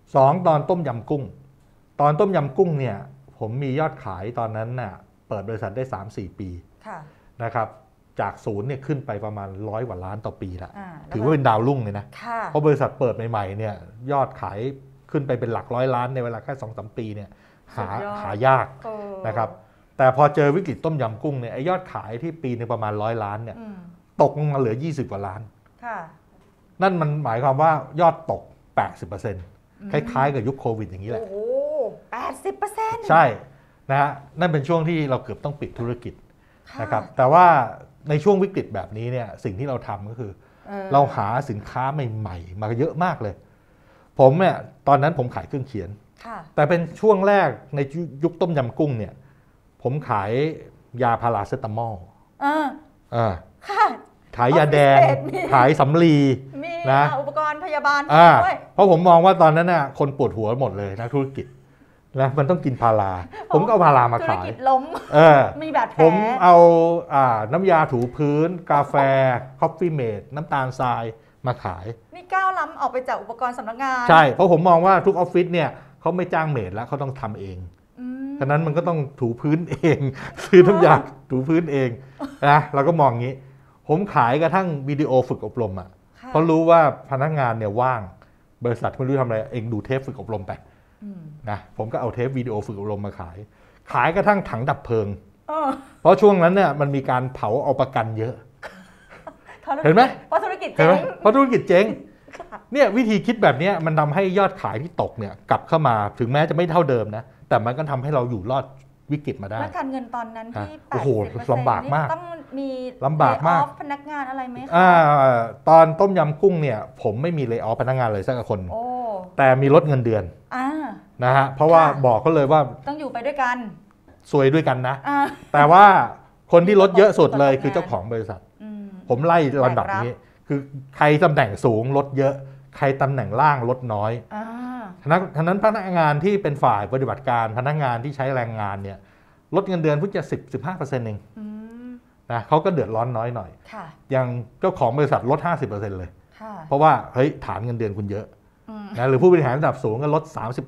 2ตอนต้มยำกุ้งตอนต้มยำกุ้งเนี่ยผมมียอดขายตอนนั้นน่ะเปิดบริษัทได้ 3-4 ปีนะครับจาก0เนี่ยขึ้นไปประมาณ100 กว่าล้านต่อปีละถือว่าเป็นดาวรุ่งเลยนะเพราะบริษัทเปิดใหม่ๆเนี่ยยอดขายขึ้นไปเป็นหลัก100 ล้านในเวลาแค่ 2-3 ปีเนี่ยหายากนะครับพแต่พอเจอวิกฤตต้มยำกุ้งเนี่ยไอ้ยอดขายที่ปีนึงประมาณ100 ล้านเนี่ยตกลงมาเหลือ20 กว่าล้านนั่นมันหมายความว่ายอดตก 80%คล้ายๆกับยุคโควิดอย่างนี้แหละโอ้ 80% ใช่นะฮะนั่นเป็นช่วงที่เราเกือบต้องปิดธุรกิจนะครับแต่ว่าในช่วงวิกฤตแบบนี้เนี่ยสิ่งที่เราทำก็คือเราหาสินค้าใหม่ๆมาเยอะมากเลยผมเนี่ยตอนนั้นผมขายเครื่องเขียนแต่เป็นช่วงแรกในยุคต้มยำกุ้งเนี่ยผมขายยาพาราเซตามอลขายยาแดงขายสำลีนะอุปกรณ์พยาบาลด้วยเพราะผมมองว่าตอนนั้นน่ะคนปวดหัวหมดเลยนะธุรกิจนะมันต้องกินพาราผมก็เอาพารามาขายธุรกิจล้มมีบาดแผลผมเอาน้ำยาถูพื้นกาแฟคอฟฟี่เมดน้ำตาลทรายมาขายนี่ก้าวล้ำออกไปจากอุปกรณ์สำนักงานใช่เพราะผมมองว่าทุกออฟฟิศเนี่ยเขาไม่จ้างเมดแล้วเขาต้องทำเองฉะนั้นมันก็ต้องถูพื้นเองซื้อน้ำยาถูพื้นเองนะเราก็มองงี้ผมขายกระทั่งวิดีโอฝึกอบรมอ่ะเพราะรู้ว่าพนักงานเนี่ยว่างบริษัทไม่รู้ทำอะไรเองดูเทปฝึกอบรมไปนะผมก็เอาเทปวิดีโอฝึกอบรมมาขายกระทั่งถังดับเพลิงเพราะช่วงนั้นเนี่ยมันมีการเผาเอาประกันเยอะเห็นไหมเพราะธุรกิจเจ๊งเพราะธุรกิจเจ๊งเนี่ยวิธีคิดแบบนี้มันทำให้ยอดขายที่ตกเนี่ยกลับเข้ามาถึงแม้จะไม่เท่าเดิมนะแต่มันก็ทำให้เราอยู่รอดวิกฤตมาได้แล้วการเงินตอนนั้นที่โอ้โหลำบากมากต้องมีลำบากมากพนักงานอะไรไหมคะตอนต้มยำกุ้งเนี่ยผมไม่มีเลย์ออฟพนักงานเลยสักคนแต่มีลดเงินเดือนนะฮะเพราะว่าบอกเขาเลยว่าต้องอยู่ไปด้วยกันซวยด้วยกันนะแต่ว่าคนที่ลดเยอะสุดเลยคือเจ้าของบริษัทผมไล่ลำดับนี้คือใครตำแหน่งสูงลดเยอะใครตำแหน่งล่างลดน้อยฉะนั้นพนักงานที่เป็นฝ่ายปฏิบัติการพนักงานที่ใช้แรงงานเนี่ยลดเงินเดือนเพิ่งจะ10-15%เองนะเขาก็เดือดร้อนน้อยหน่อยอย่างเจ้าของบริษัทลด 50% เลยเพราะว่าเฮ้ยฐานเงินเดือนคุณเยอะนะหรือผู้บริหารระดับสูงก็ลด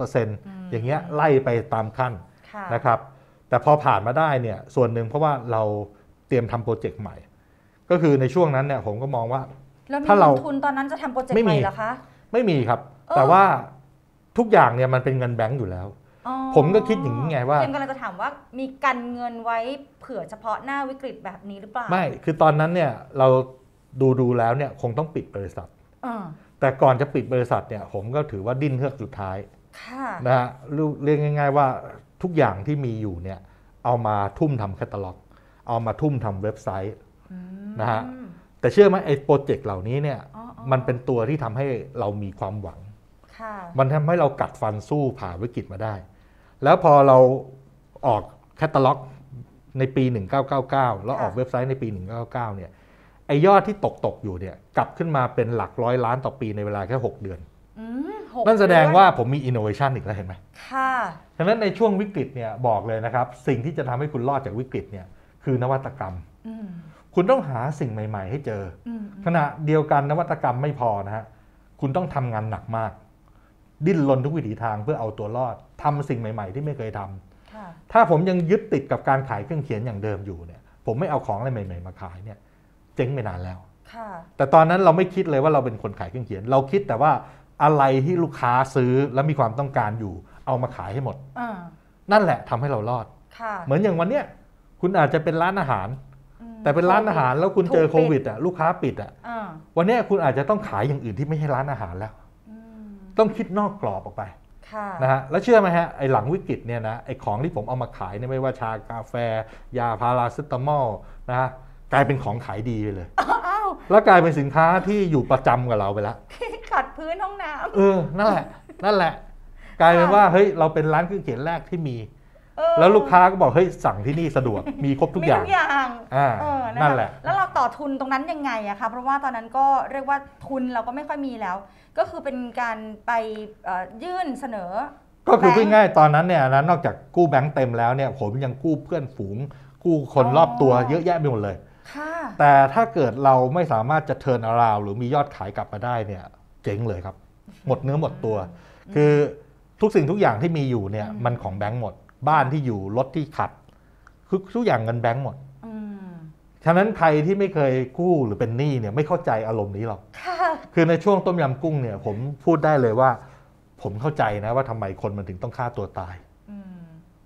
30% อย่างเงี้ยไล่ไปตามขั้นนะครับแต่พอผ่านมาได้เนี่ยส่วนหนึ่งเพราะว่าเราเตรียมทำโปรเจกต์ใหม่ก็คือในช่วงนั้นเนี่ยผมก็มองว่าถ้าเราทุนตอนนั้นจะทำโปรเจกต์ใหม่เหรอคะไม่มีครับแต่ว่าทุกอย่างเนี่ยมันเป็นเงินแบงก์อยู่แล้วผมก็คิดอย่างนี้ไงว่าเกำลังจะถามว่ามีกันเงินไว้เผื่อเฉพาะหน้าวิกฤตแบบนี้หรือเปล่าไม่คือตอนนั้นเนี่ยเราดูแล้วเนี่ยคงต้องปิดบริษัทแต่ก่อนจะปิดบริษัทเนี่ยผมก็ถือว่าดิ้นเฮือกสุดท้ายนะฮะเรียกง่ายๆว่าทุกอย่างที่มีอยู่เนี่ยเอามาทุ่มทำแคตตาล็อกเอามาทุ่มทำเว็บไซต์นะฮะแต่เชื่อไหมไอ้โปรเจกต์เหล่านี้เนี่ยมันเป็นตัวที่ทำให้เรามีความหวังมันทำให้เรากัดฟันสู้ผ่านวิกฤตมาได้แล้วพอเราออกแคตตาล็อกในปี1999แล้วออกเว็บไซต์ในปี1999เนี่ยไอยอดที่ตกอยู่เนี่ยกลับขึ้นมาเป็นหลัก100 ล้านต่อปีในเวลาแค่6 เดือนนั่นแสดงว่าผมมีอินโนเวชันอีกแล้วเห็นไหมค่ะฉะนั้นในช่วงวิกฤตเนี่ยบอกเลยนะครับสิ่งที่จะทำให้คุณรอดจากวิกฤตเนี่ยคือนวัตกรรมคุณต้องหาสิ่งใหม่ๆให้เจอขณะเดียวกันนวัตกรรมไม่พอนะฮะคุณต้องทำงานหนักมากดิ้นรนทุกวิถีทางเพื่อเอาตัวรอดทำสิ่งใหม่ๆที่ไม่เคยทำถ้าผมยังยึดติดกับการขายเครื่องเขียนอย่างเดิมอยู่เนี่ยผมไม่เอาของอะไรใหม่ๆมาขายเนี่ยเจ๊งไปนานแล้วแต่ตอนนั้นเราไม่คิดเลยว่าเราเป็นคนขายเครื่องเขียนเราคิดแต่ว่าอะไรที่ลูกค้าซื้อและมีความต้องการอยู่เอามาขายให้หมดนั่นแหละทำให้เรารอดเหมือนอย่างวันเนี้ยคุณอาจจะเป็นร้านอาหารแต่เป็นร้านอาหารแล้วคุณเจอโควิดอ่ะลูกค้าปิดอ่ะวันนี้คุณอาจจะต้องขายอย่างอื่นที่ไม่ใช่ร้านอาหารแล้วต้องคิดนอกกรอบออกไปนะฮะแล้วเชื่อไหมฮะไอ้หลังวิกฤตเนี่ยนะไอ้ของที่ผมเอามาขายเนี่ยไม่ว่าชากาแฟยาพาราเซตามอลนะฮะกลายเป็นของขายดีไปเลยแล้วกลายเป็นสินค้าที่อยู่ประจำกับเราไปแล้วขัดพื้นห้องน้ำนั่นแหละกลายเป็นว่าเฮ้ยเราเป็นร้านเครื่องเขียนแรกที่มีแล้วลูกค้าก็บอกเฮ้ยสั่งที่นี่สะดวกมีครบทุกอย่างนั่นแหละแล้วเราต่อทุนตรงนั้นยังไงอะคะเพราะว่าตอนนั้นก็เรียกว่าทุนเราก็ไม่ค่อยมีแล้วก็คือเป็นการไปยื่นเสนอก็คือพูดง่ายตอนนั้นเนี่ยนะนอกจากกู้แบงค์เต็มแล้วเนี่ยผมยังกู้เพื่อนฝูงกู้คนรอบตัวเยอะแยะไปหมดเลยแต่ถ้าเกิดเราไม่สามารถจะเทิร์นอราวด์หรือมียอดขายกลับมาได้เนี่ยเจ๊งเลยครับหมดเนื้อหมดตัวคือทุกสิ่งทุกอย่างที่มีอยู่เนี่ยมันของแบงค์หมดบ้านที่อยู่รถที่ขับคือทุกอย่างเงินแบงค์หมดฉะนั้นใครที่ไม่เคยกู้หรือเป็นหนี้เนี่ยไม่เข้าใจอารมณ์นี้หรอกคือในช่วงต้มยำกุ้งเนี่ยผมพูดได้เลยว่าผมเข้าใจนะว่าทำไมคนมันถึงต้องฆ่าตัวตาย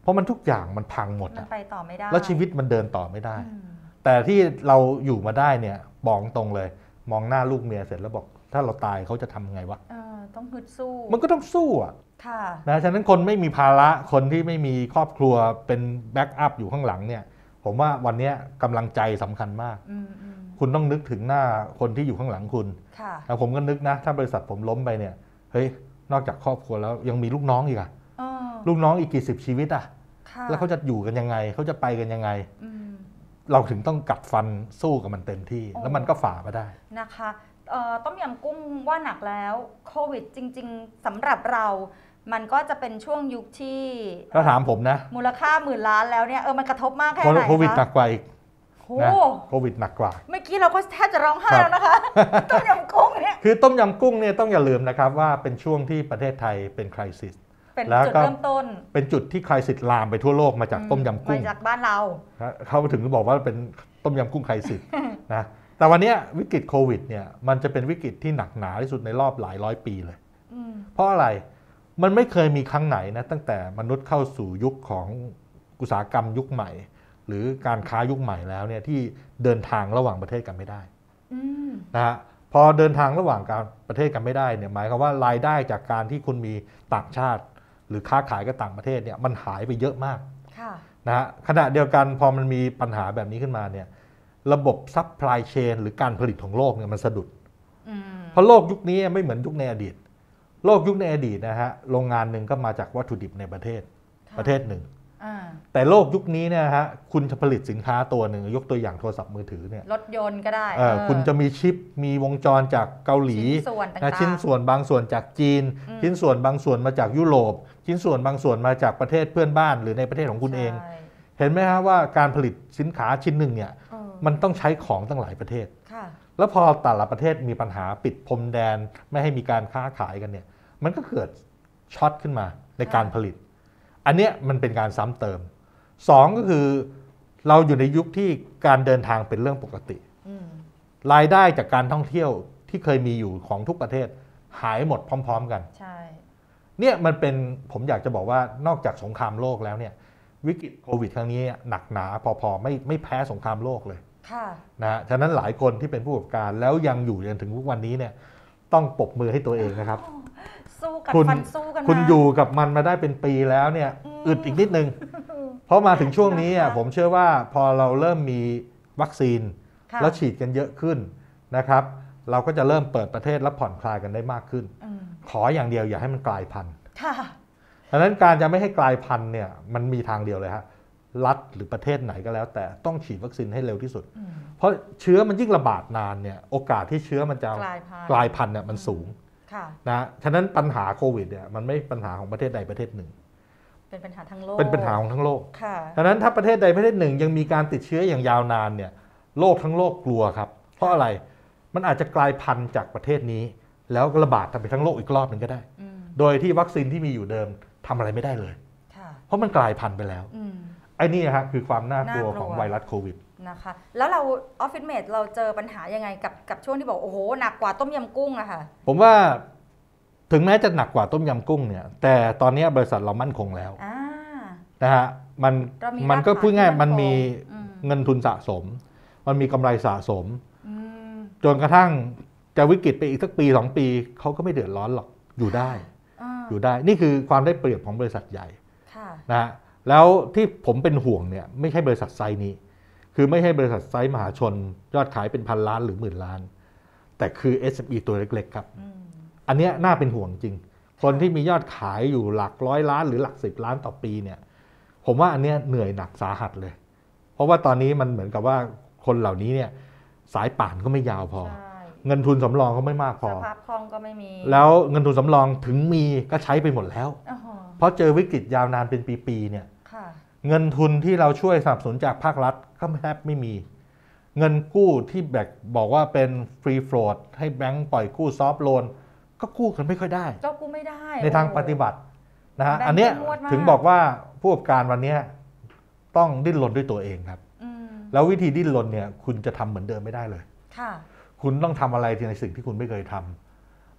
เพราะมันทุกอย่างมันพังหมดมันไปต่อไม่ได้แล้วชีวิตมันเดินต่อไม่ได้ แต่ที่เราอยู่มาได้เนี่ยบอกตรงเลยมองหน้าลูกเมียเสร็จแล้วบอกถ้าเราตายเขาจะทำไงวะต้องฮึดสู้มันก็ต้องสู้อ่ะนะฉะนั้นคนไม่มีภาระคนที่ไม่มีครอบครัวเป็นแบ็กอัพอยู่ข้างหลังเนี่ยผมว่าวันนี้กำลังใจสำคัญมากคุณต้องนึกถึงหน้าคนที่อยู่ข้างหลังคุณแล้วผมก็นึกนะถ้าบริษัทผมล้มไปเนี่ยเฮ้ยนอกจากครอบครัวแล้วยังมีลูกน้องอีกอะลูกน้องอีกกี่สิบชีวิตอะแล้วเขาจะอยู่กันยังไงเขาจะไปกันยังไงเราถึงต้องกัดฟันสู้กับมันเต็มที่แล้วมันก็ฝ่ามาได้นะคะต้มยำกุ้งว่าหนักแล้วโควิดจริงๆสำหรับเรามันก็จะเป็นช่วงยุคที่ถ้าถามผมนะมูลค่า10,000 ล้านแล้วเนี่ยมันกระทบมากแค่ไหนคะโควิดหนักกว่าอีกนะโควิดหนักกว่าเมื่อกี้เราก็แทบจะร้องไห้แล้วนะคะต้มยำกุ้งเนี่ยคือต้มยำกุ้งเนี่ยต้องอย่าลืมนะครับว่าเป็นช่วงที่ประเทศไทยเป็นไครซิสเป็นจุดเริ่มต้นเป็นจุดที่ไครซิสลามไปทั่วโลกมาจากต้มยำกุ้งมาจากบ้านเราเขาถึงบอกว่าเป็นต้มยำกุ้งไครซิสนะแต่วันนี้วิกฤตโควิดเนี่ยมันจะเป็นวิกฤตที่หนักหนาที่สุดในรอบหลายร้อยปีเลยเพราะอะไรมันไม่เคยมีครั้งไหนนะตั้งแต่มนุษย์เข้าสู่ยุคของอุตสาหกรรมยุคใหม่หรือการค้ายุคใหม่แล้วเนี่ยที่เดินทางระหว่างประเทศกันไม่ได้นะฮะพอเดินทางระหว่างการประเทศกันไม่ได้เนี่ยหมายความว่ารายได้จากการที่คุณมีต่างชาติหรือค้าขายกับต่างประเทศเนี่ยมันหายไปเยอะมากนะฮะขณะเดียวกันพอมันมีปัญหาแบบนี้ขึ้นมาเนี่ยระบบซัพพลายเชนหรือการผลิตของโลกเนี่ยมันสะดุดเพราะโลกยุคนี้ไม่เหมือนยุคในอดีตโลกยุคในอดีตนะฮะโรงงานหนึ่งก็มาจากวัตถุดิบในประเทศหนึ่งแต่โลกยุคนี้เนี่ยฮะคุณจะผลิตสินค้าตัวหนึ่งยกตัวอย่างโทรศัพท์มือถือเนี่ยรถยนต์ก็ได้คุณจะมีชิปมีวงจรจากเกาหลีชิ้นส่วนบางส่วนจากจีนชิ้นส่วนบางส่วนมาจากยุโรปชิ้นส่วนบางส่วนมาจากประเทศเพื่อนบ้านหรือในประเทศของคุณเองเห็นไหมฮะว่าการผลิตสินค้าชิ้นหนึ่งเนี่ยมันต้องใช้ของตั้งหลายประเทศแล้วพอแต่ละประเทศมีปัญหาปิดพรมแดนไม่ให้มีการค้าขายกันเนี่ยมันก็เกิดช็อตขึ้นมาในการผลิตอันเนี้ยมันเป็นการซ้ำเติม2ก็คือเราอยู่ในยุคที่การเดินทางเป็นเรื่องปกติรายได้จากการท่องเที่ยวที่เคยมีอยู่ของทุกประเทศหายหมดพร้อมๆกันใช่เนี่ยมันเป็นผมอยากจะบอกว่านอกจากสงครามโลกแล้วเนี่ยวิกฤตโควิดครั้งนี้หนักหนาพอๆไม่แพ้สงครามโลกเลยนะฉะนั้นหลายคนที่เป็นผู้ประกอบการแล้วยังอยู่จนถึงทุกวันนี้เนี่ยต้องปรบมือให้ตัวเองนะครับคุณอยู่กับมันมาได้เป็นปีแล้วเนี่ยอึดอีกนิดนึงเพราะมาถึงช่วงนี้ผมเชื่อว่าพอเราเริ่มมีวัคซีนแล้วฉีดกันเยอะขึ้นนะครับเราก็จะเริ่มเปิดประเทศและผ่อนคลายกันได้มากขึ้นขออย่างเดียวอย่าให้มันกลายพันธุ์ดังนั้นการจะไม่ให้กลายพันธุ์เนี่ยมันมีทางเดียวเลยฮะรัฐหรือประเทศไหนก็แล้วแต่ต้องฉีดวัคซีนให้เร็วที่สุดเพราะเชื้อมันยิ่งระบาดนานเนี่ยโอกาสที่เชื้อมันจะกลายพันธุ์เนี่ยมันสูงนะฉะนั้นปัญหาโควิดเนี่ยมันไม่ปัญหาของประเทศใดประเทศหนึ่งเป็นปัญหาทั้งโลกเป็นปัญหาของทั้งโลกฉะนั้นถ้าประเทศใดประเทศหนึ่งยังมีการติดเชื้ออย่างยาวนานเนี่ยโลกทั้งโลกกลัวครับเพราะอะไรมันอาจจะกลายพันธุ์จากประเทศนี้แล้วระบาดไปทั้งโลกอีกรอบหนึ่งก็ได้โดยที่วัคซีนที่มีอยู่เดิมทำอะไรไม่ได้เลยเพราะมันกลายพันธุ์ไปแล้วไอ้นี่ฮะคือความน่ากลัวของไวรัสโควิดนะคะแล้วเราออฟฟิศเมดเราเจอปัญหายังไงกับช่วงที่บอกโอ้โหหนักกว่าต้มยำกุ้งอะค่ะผมว่าถึงแม้จะหนักกว่าต้มยำกุ้งเนี่ยแต่ตอนนี้บริษัทเรามั่นคงแล้วนะฮะมันก็พูดง่ายมันมีเงินทุนสะสมมันมีกำไรสะสมจนกระทั่งจะวิกฤตไปอีกสักปี2 ปีเขาก็ไม่เดือดร้อนหรอกอยู่ได้นี่คือความได้เปรียบของบริษัทใหญ่นะฮะแล้วที่ผมเป็นห่วงเนี่ยไม่ใช่บริษัทไซส์นี้คือไม่ใช่บริษัทไซส์มหาชนยอดขายเป็นพันล้านหรือหมื่นล้านแต่คือ SME ตัวเล็กๆครับอันนี้น่าเป็นห่วงจริงคนที่มียอดขายอยู่หลัก100 ล้านหรือหลัก10 ล้านต่อปีเนี่ยผมว่าอันนี้เหนื่อยหนักสาหัสเลยเพราะว่าตอนนี้มันเหมือนกับว่าคนเหล่านี้เนี่ยสายป่านก็ไม่ยาวพอเงินทุนสำรองก็ไม่มากพอสภาพคล่องก็ไม่มีแล้วเงินทุนสำรองถึงมีก็ใช้ไปหมดแล้วเพราะเจอวิกฤตยาวนานเป็นปีๆเนี่ยเงินทุนที่เราช่วยสนับสนุนจากภาครัฐก็แทบไม่มีเงินกู้ที่บอกว่าเป็นฟรีโฟลดให้แบงก์ปล่อยกู้ซอฟท์โลนก็กู้กันไม่ค่อยได้ก็กู้ไม่ได้ในทางปฏิบัตินะฮะอันเนี้ยถึงบอกว่าผู้ประกอบการวันนี้ต้องดิ้นรนด้วยตัวเองครับแล้ววิธีดิ้นรนเนี่ยคุณจะทำเหมือนเดิมไม่ได้เลยคุณต้องทำอะไรในสิ่งที่คุณไม่เคยท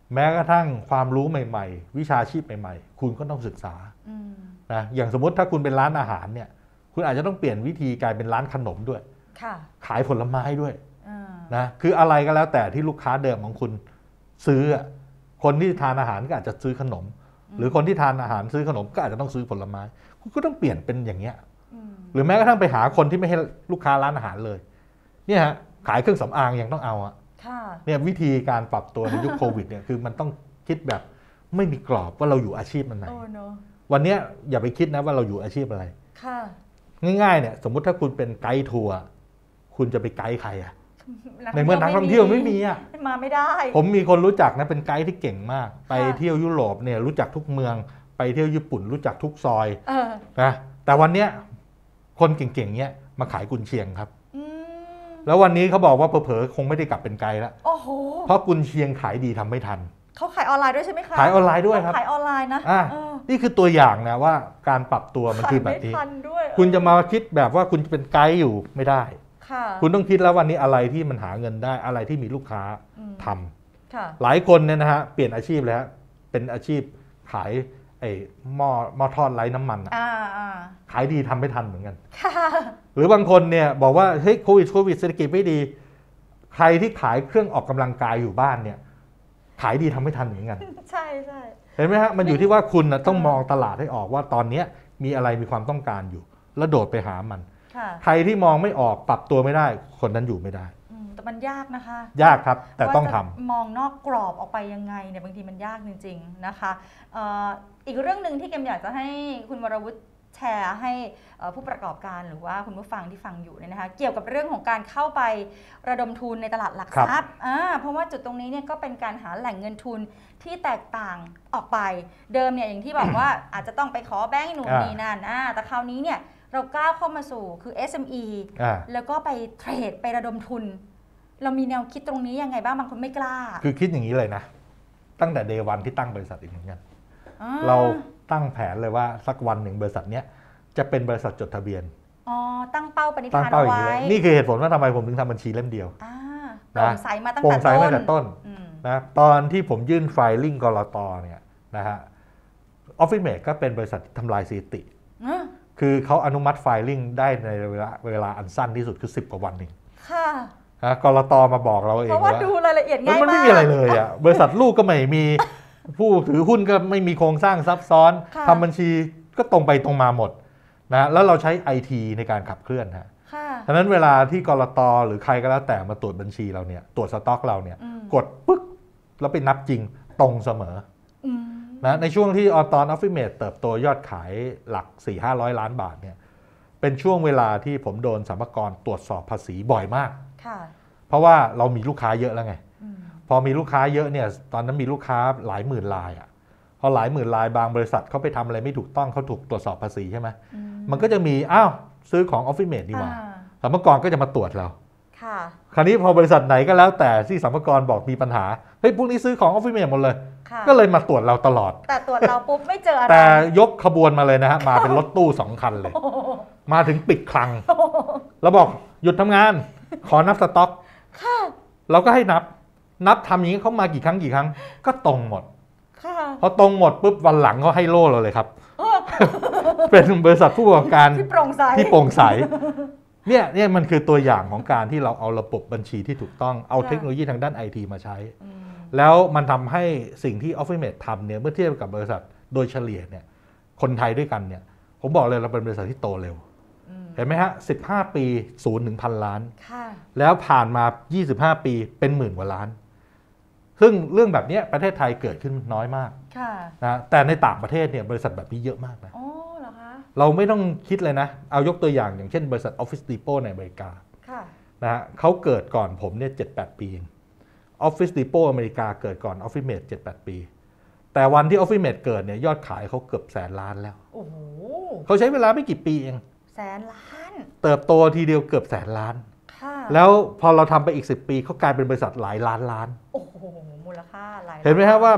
แม้กระทั่งความรู้ใหม่ๆวิชาชีพใหม่ๆคุณก็ต้องศึกษานะอย่างสมมติถ้าคุณเป็นร้านอาหารเนี่ยคุณอาจจะต้องเปลี่ยนวิธีกลายเป็นร้านขนมด้วยขายผลไม้ด้วยนะคืออะไรก็แล้วแต่ที่ลูกค้าเดิมของคุณซื้อคนที่ทานอาหารก็อาจจะซื้อขนมหรือคนที่ทานอาหารซื้อขนมก็อาจจะต้องซื้อผลไม้คุณก็ต้องเปลี่ยนเป็นอย่างเงี้ยหรือแม้กระทั่งไปหาคนที่ไม่ให้ลูกค้าร้านอาหารเลยเนี่ยฮะขายเครื่องสำอางยังต้องเอาเนี่ยวิธีการปรับตัวในยุคโควิดเนี่ยคือมันต้องคิดแบบไม่มีกรอบว่าเราอยู่อาชีพไหนวันนี้อย่าไปคิดนะว่าเราอยู่อาชีพอะไรง่ายๆเนี่ยสมมุติถ้าคุณเป็นไกด์ทัวร์คุณจะไปไกด์ใครในเมื่อนักท่องเที่ยวไม่มีมาไม่ได้ผมมีคนรู้จักนะเป็นไกด์ที่เก่งมากไปเที่ยวยุโรปเนี่ยรู้จักทุกเมืองไปเที่ยวญี่ปุ่นรู้จักทุกซอยนะแต่วันเนี้ยคนเก่งๆเนี้ยมาขายกุนเชียงครับแล้ววันนี้เขาบอกว่าเผลอๆคงไม่ได้กลับเป็นไกด์แล้วเพราะกุนเชียงขายดีทำไม่ทันเขาขายออนไลน์ด้วยใช่ไหมคะขายออนไลน์ด้วยครับขายออนไลน์นะนี่คือตัวอย่างนะว่าการปรับตัวมันคือแบบนี้คุณจะมาคิดแบบว่าคุณจะเป็นไกด์อยู่ไม่ได้คุณต้องคิดแล้ววันนี้อะไรที่มันหาเงินได้อะไรที่มีลูกค้าทำหลายคนเนี่ยนะฮะเปลี่ยนอาชีพแล้วเป็นอาชีพขายไอ้หม้อทอดไร้น้ำมันขายดีทำไม่ทันเหมือนกันหรือบางคนเนี่ยบอกว่าเฮ้ยโควิดเศรษฐกิจไม่ดีใครที่ขายเครื่องออกกำลังกายอยู่บ้านเนี่ยขายดีทำไม่ทันเหมือนกันใช่เห็นไหมฮะมันอยู่ที่ว่าคุณต้องมองตลาดให้ออกว่าตอนนี้มีอะไรมีความต้องการอยู่แล้วโดดไปหามันใครที่มองไม่ออกปรับตัวไม่ได้คนนั้นอยู่ไม่ได้แต่มันยากนะคะยากครับแต่ต้องทำมองนอกกรอบออกไปยังไงเนี่ยบางทีมันยากจริงๆนะคะอีกเรื่องนึงที่เกมอยากจะให้คุณวรวุฒิแชร์ให้ผู้ประกอบการหรือว่าคุณผู้ฟังที่ฟังอยู่เนี่ยนะคะเกี่ยวกับเรื่องของการเข้าไประดมทุนในตลาดหลักทรัพย์เพราะว่าจุดตรงนี้เนี่ยก็เป็นการหาแหล่งเงินทุนที่แตกต่างออกไปเดิมเนี่ยอย่างที่บอกว่าอาจจะต้องไปขอแบงก์หนู่นนี่นั่นแต่คราวนี้เนี่ยเราก้าวเข้ามาสู่คือ SME แล้วก็ไปเทรดไประดมทุนเรามีแนวคิดตรงนี้ยังไงบ้างบางคนไม่กล้าคือคิดอย่างนี้เลยนะตั้งแต่ Day 1ที่ตั้งบริษัทอีกเหมือนกันเราตั้งแผนเลยว่าสักวันหนึ่งบริษัทเนี้ยจะเป็นบริษัทจดทะเบียนตั้งเป้าปณิธานเอาไว้นี่คือเหตุผลว่าทำไมผมถึงทำบัญชีเล่มเดียวโปร่งใสมาตั้งแต่ต้นนะตอนที่ผมยื่นไฟลิ่งกลต.เนี่ยนะฮะ Office Mate ก็เป็นบริษัททำลายสถิติคือเขาอนุมัติไฟลิ่งได้ในเวลาอันสั้นที่สุดคือ10 กว่าวันเองกลต.มาบอกเราเองเพราะว่าดูรายละเอียดง่ายมากมันไม่มีอะไรเลยบริษัทลูกก็ไม่มีผู้ถือหุ้นก็ไม่มีโครงสร้างซับซ้อนทำบัญชีก็ตรงไปตรงมาหมดนะแล้วเราใช้ IT ในการขับเคลื่อนฉะนั้นเวลาที่กลต.หรือใครก็แล้วแต่มาตรวจบัญชีเราเนี่ยตรวจสต็อกเราเนี่ยกดปึ๊กแล้วไปนับจริงตรงเสมอนะในช่วงที่ตอน Office Mate เติบโตยอดขายหลัก 400-500 ล้านบาทเนี่ยเป็นช่วงเวลาที่ผมโดนสรรพากรตรวจสอบภาษีบ่อยมากเพราะว่าเรามีลูกค้าเยอะแล้วไงพอมีลูกค้าเยอะเนี่ยตอนนั้นมีลูกค้าหลายหมื่นรายพอหลายหมื่นรายบางบริษัทเขาไปทำอะไรไม่ถูกต้องเขาถูกตรวจสอบภาษีใช่ไหมมันก็จะมีซื้อของ Office Mate ดีกว่าสรรพากรก็จะมาตรวจเราคราวนี้พอบริษัทไหนก็แล้วแต่ที่สรรพากรบอกมีปัญหาเฮ้ยพวกนี้ซื้อของ Office Mate หมดเลยก็เลยมาตรวจเราตลอดแต่ตรวจเราปุ๊บไม่เจออะไรแต่ยกขบวนมาเลยนะฮะมาเป็นรถตู้2 คันเลยมาถึงปิดคลังแล้วบอกหยุดทำงานขอนับสต็อกเราก็ให้นับทำอย่างนี้เขามากี่ครั้งก็ตรงหมดพอตรงหมดปุ๊บวันหลังเขาให้โล่เราเลยครับเป็นบริษัทผู้ประกอบการที่โปร่งใสเนี่ยมันคือตัวอย่างของการที่เราเอาระบบบัญชีที่ถูกต้องเอาเทคโนโลยีทางด้าน IT มาใช้แล้วมันทำให้สิ่งที่ Office Mate ทำเนี่ยเมื่อเทียบกับบริษัทโดยเฉลี่ยเนี่ยคนไทยด้วยกันเนี่ยผมบอกเลยเราเป็นบริษัทที่โตเร็วเห็นไหมฮะ15 ปี0 ถึง 1,000 ล้านแล้วผ่านมา25 ปีเป็นหมื่นกว่าล้านซึ่งเรื่องแบบนี้ประเทศไทยเกิดขึ้นน้อยมากนะแต่ในต่างประเทศเนี่ยบริษัทแบบนี้เยอะมากนะเราไม่ต้องคิดเลยนะเอายกตัวอย่างเช่นบริษัท Office Depot ในอเมริกานะฮะเขาเกิดก่อนผมเนี่ย 7-8 ปีเอง Office Depot อเมริกาเกิดก่อน Office Mate 7-8 ปีแต่วันที่ Office Mate เกิดเนี่ยยอดขายเขาเกือบ100,000 ล้านแล้วโอ้โหเขาใช้เวลาไม่กี่ปีเอง 100,000 ล้านเติบโตทีเดียวเกือบ100,000 ล้านแล้วพอเราทำไปอีก10 ปีเขากลายเป็นบริษัทหลายล้านล้านโอ้โหมูลค่าหลายเห็นไหมครับว่า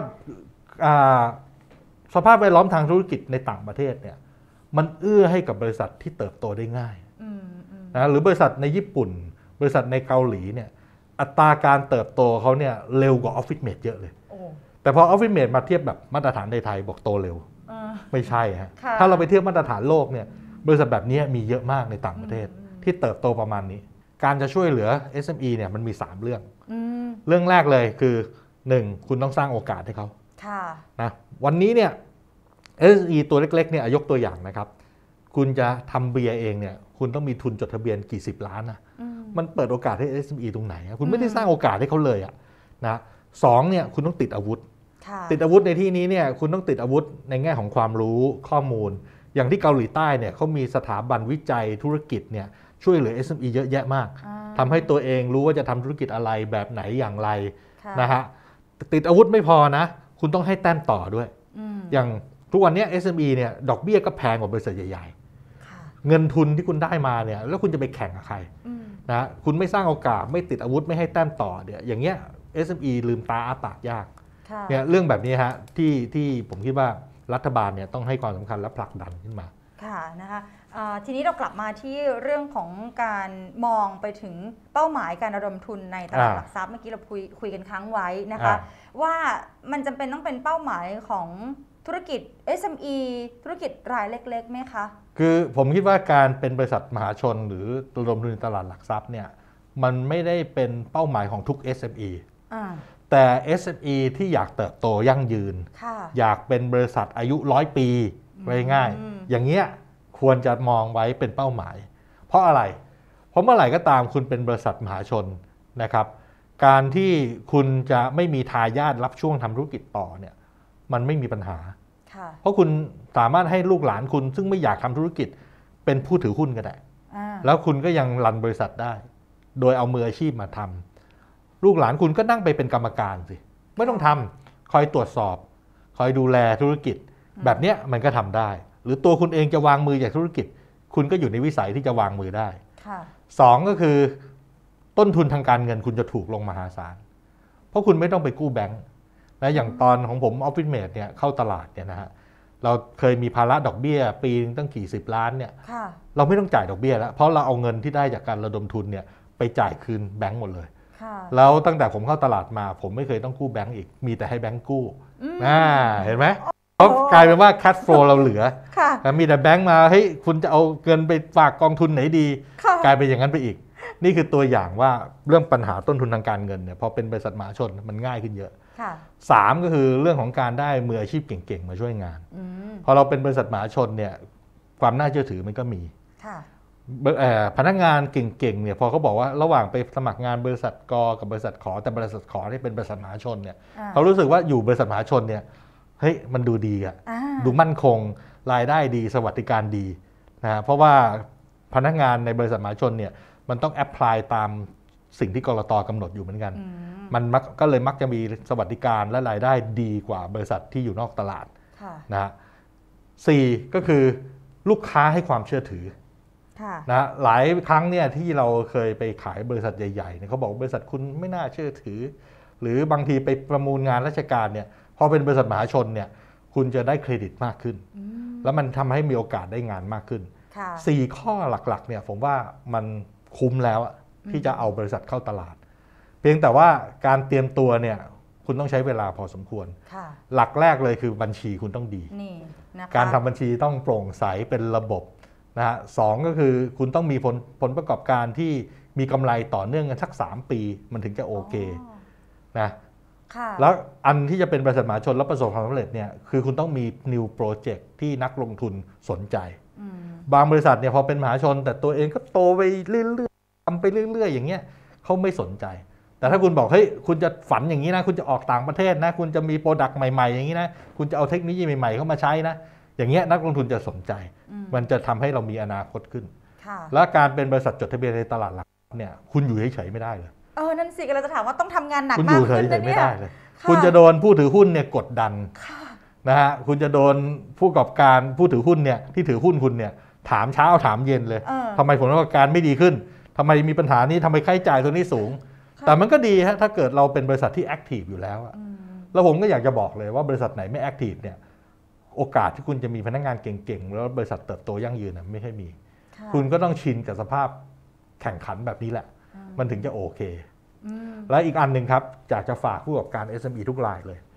สภาพแวดล้อมทางธุรกิจในต่างประเทศเนี่ยมันเอื้อให้กับบริษัทที่เติบโตได้ง่ายนะหรือบริษัทในญี่ปุ่นบริษัทในเกาหลีเนี่ยอัตราการเติบโตเขาเนี่ยเร็วกว่า Office Mate เยอะเลยแต่พอ Office Mate มาเทียบแบบมาตรฐานในไทยบอกโตเร็วไม่ใช่ฮะถ้าเราไปเทียบมาตรฐานโลกเนี่ยบริษัทแบบนี้มีเยอะมากในต่างประเทศที่เติบโตประมาณนี้การจะช่วยเหลือ SME เนี่ยมันมี3เรื่องแรกเลยคือ1คุณต้องสร้างโอกาสให้เขานะวันนี้เนี่ย SME ตัวเล็กๆเนี่ยยกตัวอย่างนะครับคุณจะทำเบียร์เองเนี่ยคุณต้องมีทุนจดทะเบียนกี่10ล้านนะมันเปิดโอกาสให้ SME ตรงไหนคุณไม่ได้สร้างโอกาสให้เขาเลยนะ2เนี่ยคุณต้องติดอาวุธในที่นี้เนี่ยคุณต้องติดอาวุธในแง่ของความรู้ข้อมูลอย่างที่เกาหลีใต้เนี่ยเขามีสถาบันวิจัยธุรกิจเนี่ยช่วยเหลือ SME เยอะแยะมากทำให้ตัวเองรู้ว่าจะทำธุรกิจอะไรแบบไหนอย่างไรนะฮะติดอาวุธไม่พอนะคุณต้องให้แต้มต่อด้วยอย่างทุกวันนี้ SME เนี่ยดอกเบี้ยก็แพงกว่าบริษัทใหญ่ๆเงินทุนที่คุณได้มาเนี่ยแล้วคุณจะไปแข่งกับใครนะคุณไม่สร้างโอกาสไม่ติดอาวุธไม่ให้แต้มต่อเนี่ยอย่างเงี้ย SME ลืมตาอ้าปากยากเนี่ยเรื่องแบบนี้ฮะที่ผมคิดว่ารัฐบาลเนี่ยต้องให้ความสำคัญและผลักดันขึ้นมาค่ะนะคะทีนี้เรากลับมาที่เรื่องของการมองไปถึงเป้าหมายการระดมทุนในตลาดหลักทรัพย์เมื่อกี้เราคุยกันค้างไว้นะคะว่ามันจำเป็นต้องเป็นเป้าหมายของธุรกิจ SME ธุรกิจรายเล็กๆไหมคะคือผมคิดว่าการเป็นบริษัทมหาชนหรือระดมทุนในตลาดหลักทรัพย์เนี่ยมันไม่ได้เป็นเป้าหมายของทุก SME แต่ SME ที่อยากเติบโตยั่งยืนอยากเป็นบริษัทอายุ100 ปีง่ายๆอย่างเงี้ยควรจะมองไว้เป็นเป้าหมายเพราะอะไรเพราะเมื่อไหร่ก็ตามคุณเป็นบริษัทมหาชนนะครับการที่คุณจะไม่มีทายาทรับช่วงทำธุรกิจต่อเนี่ยมันไม่มีปัญหาเพราะคุณสามารถให้ลูกหลานคุณซึ่งไม่อยากทำธุรกิจเป็นผู้ถือหุ้นก็ได้แล้วคุณก็ยังรันบริษัทได้โดยเอามืออาชีพมาทำลูกหลานคุณก็นั่งไปเป็นกรรมการสิไม่ต้องทำคอยตรวจสอบคอยดูแลธุรกิจแบบนี้มันก็ทำได้หรือตัวคุณเองจะวางมือจากธุรกิจคุณก็อยู่ในวิสัยที่จะวางมือได้2ก็คือต้นทุนทางการเงินคุณจะถูกลงมหาศาลเพราะคุณไม่ต้องไปกู้แบงก์นะอย่างตอนของผม Office Mate เนี่ยเข้าตลาดเนี่ยนะฮะเราเคยมีภาระดอกเบี้ยปีนึงตั้งกี่10 ล้านเนี่ยเราไม่ต้องจ่ายดอกเบี้ยแล้วเพราะเราเอาเงินที่ได้จากการระดมทุนเนี่ยไปจ่ายคืนแบงก์หมดเลยแล้วตั้งแต่ผมเข้าตลาดมาผมไม่เคยต้องกู้แบงก์อีกมีแต่ให้แบงก์กู้เห็นไหมเพราะกลายเป็นว่า cash flow เราเหลือมีแต่แบงก์มาเฮ้ยคุณจะเอาเงินไปฝากกองทุนไหนดีกลายเป็นอย่างนั้นไปอีกนี่คือตัวอย่างว่าเรื่องปัญหาต้นทุนทางการเงินเนี่ยพอเป็นบริษัทมหาชนมันง่ายขึ้นเยอะ3ก็คือเรื่องของการได้มืออาชีพเก่งๆมาช่วยงานพอเราเป็นบริษัทมหาชนเนี่ยความน่าเชื่อถือมันก็มีพนักงานเก่งๆเนี่ยพอเขาบอกว่าระหว่างไปสมัครงานบริษัทกกับบริษัทขอแต่บริษัทขอที่เป็นบริษัทมหาชนเนี่ยเขารู้สึกว่าอยู่บริษัทมหาชนเนี่ยเฮ้ยมันดูดีอะดูมั่นคงรายได้ดีสวัสดิการดีนะเพราะว่าพนักงานในบริษัทมหาชนเนี่ยมันต้องแอพพลายตามสิ่งที่กลต.กำหนดอยู่เหมือนกันมันก็เลยมักจะมีสวัสดิการและรายได้ดีกว่าบริษัทที่อยู่นอกตลาดนะ4ก็คือลูกค้าให้ความเชื่อถือนะหลายครั้งเนี่ยที่เราเคยไปขายบริษัทใหญ่ๆเนี่ยเขาบอกบริษัทคุณไม่น่าเชื่อถือหรือบางทีไปประมูลงานราชการเนี่ยพอเป็นบริษัทมหาชนเนี่ยคุณจะได้เครดิตมากขึ้นแล้วมันทำให้มีโอกาสได้งานมากขึ้น4ข้อหลักๆเนี่ยผมว่ามันคุ้มแล้วที่จะเอาบริษัทเข้าตลาดเพียงแต่ว่าการเตรียมตัวเนี่ยคุณต้องใช้เวลาพอสมควรหลักแรกเลยคือบัญชีคุณต้องดีการทำบัญชีต้องโปร่งใสเป็นระบบนะฮะ2ก็คือคุณต้องมีผลประกอบการที่มีกำไรต่อเนื่องกันสัก3 ปีมันถึงจะโอเคนะแล้วอันที่จะเป็นบริษัทมหาชนแล้วประสบความสำเร็จเนี่ยคือคุณต้องมี new project ที่นักลงทุนสนใจบางบริษัทเนี่ยพอเป็นมหาชนแต่ตัวเองก็โตไปเรื่อยๆทำไปเรื่อยๆอย่างเงี้ยเขาไม่สนใจแต่ถ้าคุณบอกเฮ้ยคุณจะฝันอย่างนี้นะคุณจะออกต่างประเทศนะคุณจะมีโปรดักต์ใหม่ๆอย่างนี้นะคุณจะเอาเทคโนโลยีใหม่ๆเข้ามาใช้นะอย่างเงี้ยนักลงทุนจะสนใจมันจะทำให้เรามีอนาคตขึ้นและการเป็นบริษัทจดทะเบียนในตลาดหลักทรัพย์เนี่ยคุณอยู่เฉยๆไม่ได้เลยนั่นสิเราจะถามว่าต้องทำงานหนักมากขึ้นนะเนี่ยคุณจะโดนผู้ถือหุ้นเนี่ยกดดันนะฮะคุณจะโดนผู้ประกอบการผู้ถือหุ้นเนี่ยที่ถือหุ้นคุณเนี่ยถามเช้าถามเย็นเลยทำไมผลประกอบการไม่ดีขึ้นทำไมมีปัญหานี้ทำไมค่าใช้จ่ายตัวนี้สูงแต่มันก็ดีฮะถ้าเกิดเราเป็นบริษัทที่แอคทีฟอยู่แล้วแล้วผมก็อยากจะบอกเลยว่าบริษัทไหนไม่แอคทีฟเนี่ยโอกาสที่คุณจะมีพนักงานเก่งๆแล้วบริษัทเติบโตยั่งยืนไม่ใช่มีคุณก็ต้องชินกับสภาพแข่งขันแบบนี้แหละมันถึงจะโอเคและอีกอันหนึ่งครับอยากจะฝากผู้ประกอบการ SME ทุกรายเลย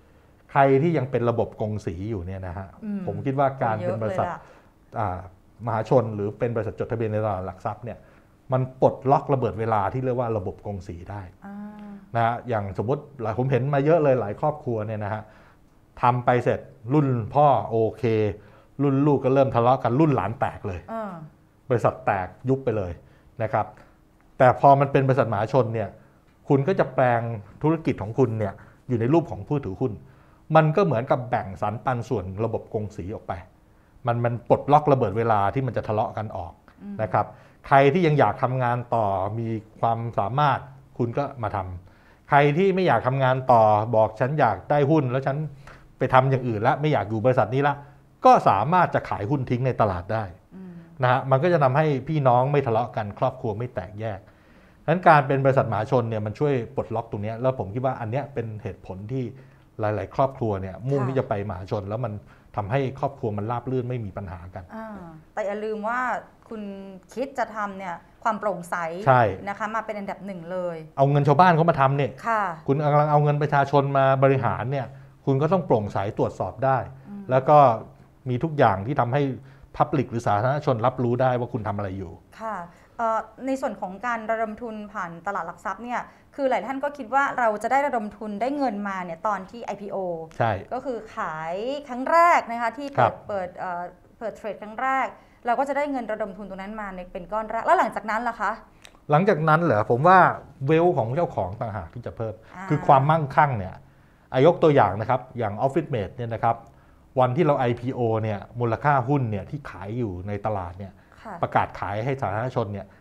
ใครที่ยังเป็นระบบกงสีอยู่เนี่ยนะฮะผมคิดว่าการเป็นบริษัทมหาชนหรือเป็นบริษัทจดทะเบียนในตลาดหลักทรัพย์เนี่ยมันปลดล็อกระเบิดเวลาที่เรียกว่าระบบกงสีได้นะฮะอย่างสมมติผมเห็นมาเยอะเลยหลายครอบครัวเนี่ยนะฮะทำไปเสร็จรุ่นพ่อโอเครุ่นลูกก็เริ่มทะเลาะกันรุ่นหลานแตกเลยบริษัทแตกยุบไปเลยนะครับแต่พอมันเป็นบริษัทมหาชนเนี่ยคุณก็จะแปลงธุรกิจของคุณเนี่ยอยู่ในรูปของผู้ถือหุ้นมันก็เหมือนกับแบ่งสรรปันส่วนระบบกงสีออกไปมันปลดล็อกระเบิดเวลาที่มันจะทะเลาะกันออกนะครับใครที่ยังอยากทำงานต่อมีความสามารถคุณก็มาทำใครที่ไม่อยากทำงานต่อบอกฉันอยากได้หุ้นแล้วฉันไปทำอย่างอื่นแล้วไม่อยากอยู่บริษัทนี้ละก็สามารถจะขายหุ้นทิ้งในตลาดได้นะฮะมันก็จะทำให้พี่น้องไม่ทะเลาะกันครอบครัวไม่แตกแยกดังนั้นการเป็นบริษัทมหาชนเนี่ยมันช่วยปลดล็อกตรงนี้แล้วผมคิดว่าอันนี้เป็นเหตุผลที่หลายๆครอบครัวเนี่ยมุ่งที่จะไปมหาชนแล้วมันทำให้ครอบครัวมันราบรื่นไม่มีปัญหากันแต่อย่าลืมว่าคุณคิดจะทำเนี่ยความโปร่งใสนะคะมาเป็นอันดับหนึ่งเลยเอาเงินชาวบ้านเขามาทำเนี่ยคุณกำลังเอาเงินประชาชนมาบริหารเนี่ยคุณก็ต้องโปร่งใสตรวจสอบได้แล้วก็มีทุกอย่างที่ทำให้Public หรือสาธารณชนรับรู้ได้ว่าคุณทำอะไรอยู่ค่ะในส่วนของการระดมทุนผ่านตลาดหลักทรัพย์เนี่ยคือหลายท่านก็คิดว่าเราจะได้ระดมทุนได้เงินมาเนี่ยตอนที่ IPO ใช่ก็คือขายครั้งแรกนะคะที่เปิดเทรดครั้งแรกเราก็จะได้เงินระดมทุนตรงนั้นมาเป็นก้อนแรกแล้วหลังจากนั้นล่ะคะหลังจากนั้นเหรอผมว่าเวลของเจ้าของต่างหากที่จะเพิ่มคือความมั่งคั่งเนี่ยยกตัวอย่างนะครับอย่าง Office Mate เนี่ยนะครับวันที่เรา IPO เนี่ยมูลค่าหุ้นเนี่ยที่ขายอยู่ในตลาดเนี่ยประกาศขายให้สาธารณชนเนี่ย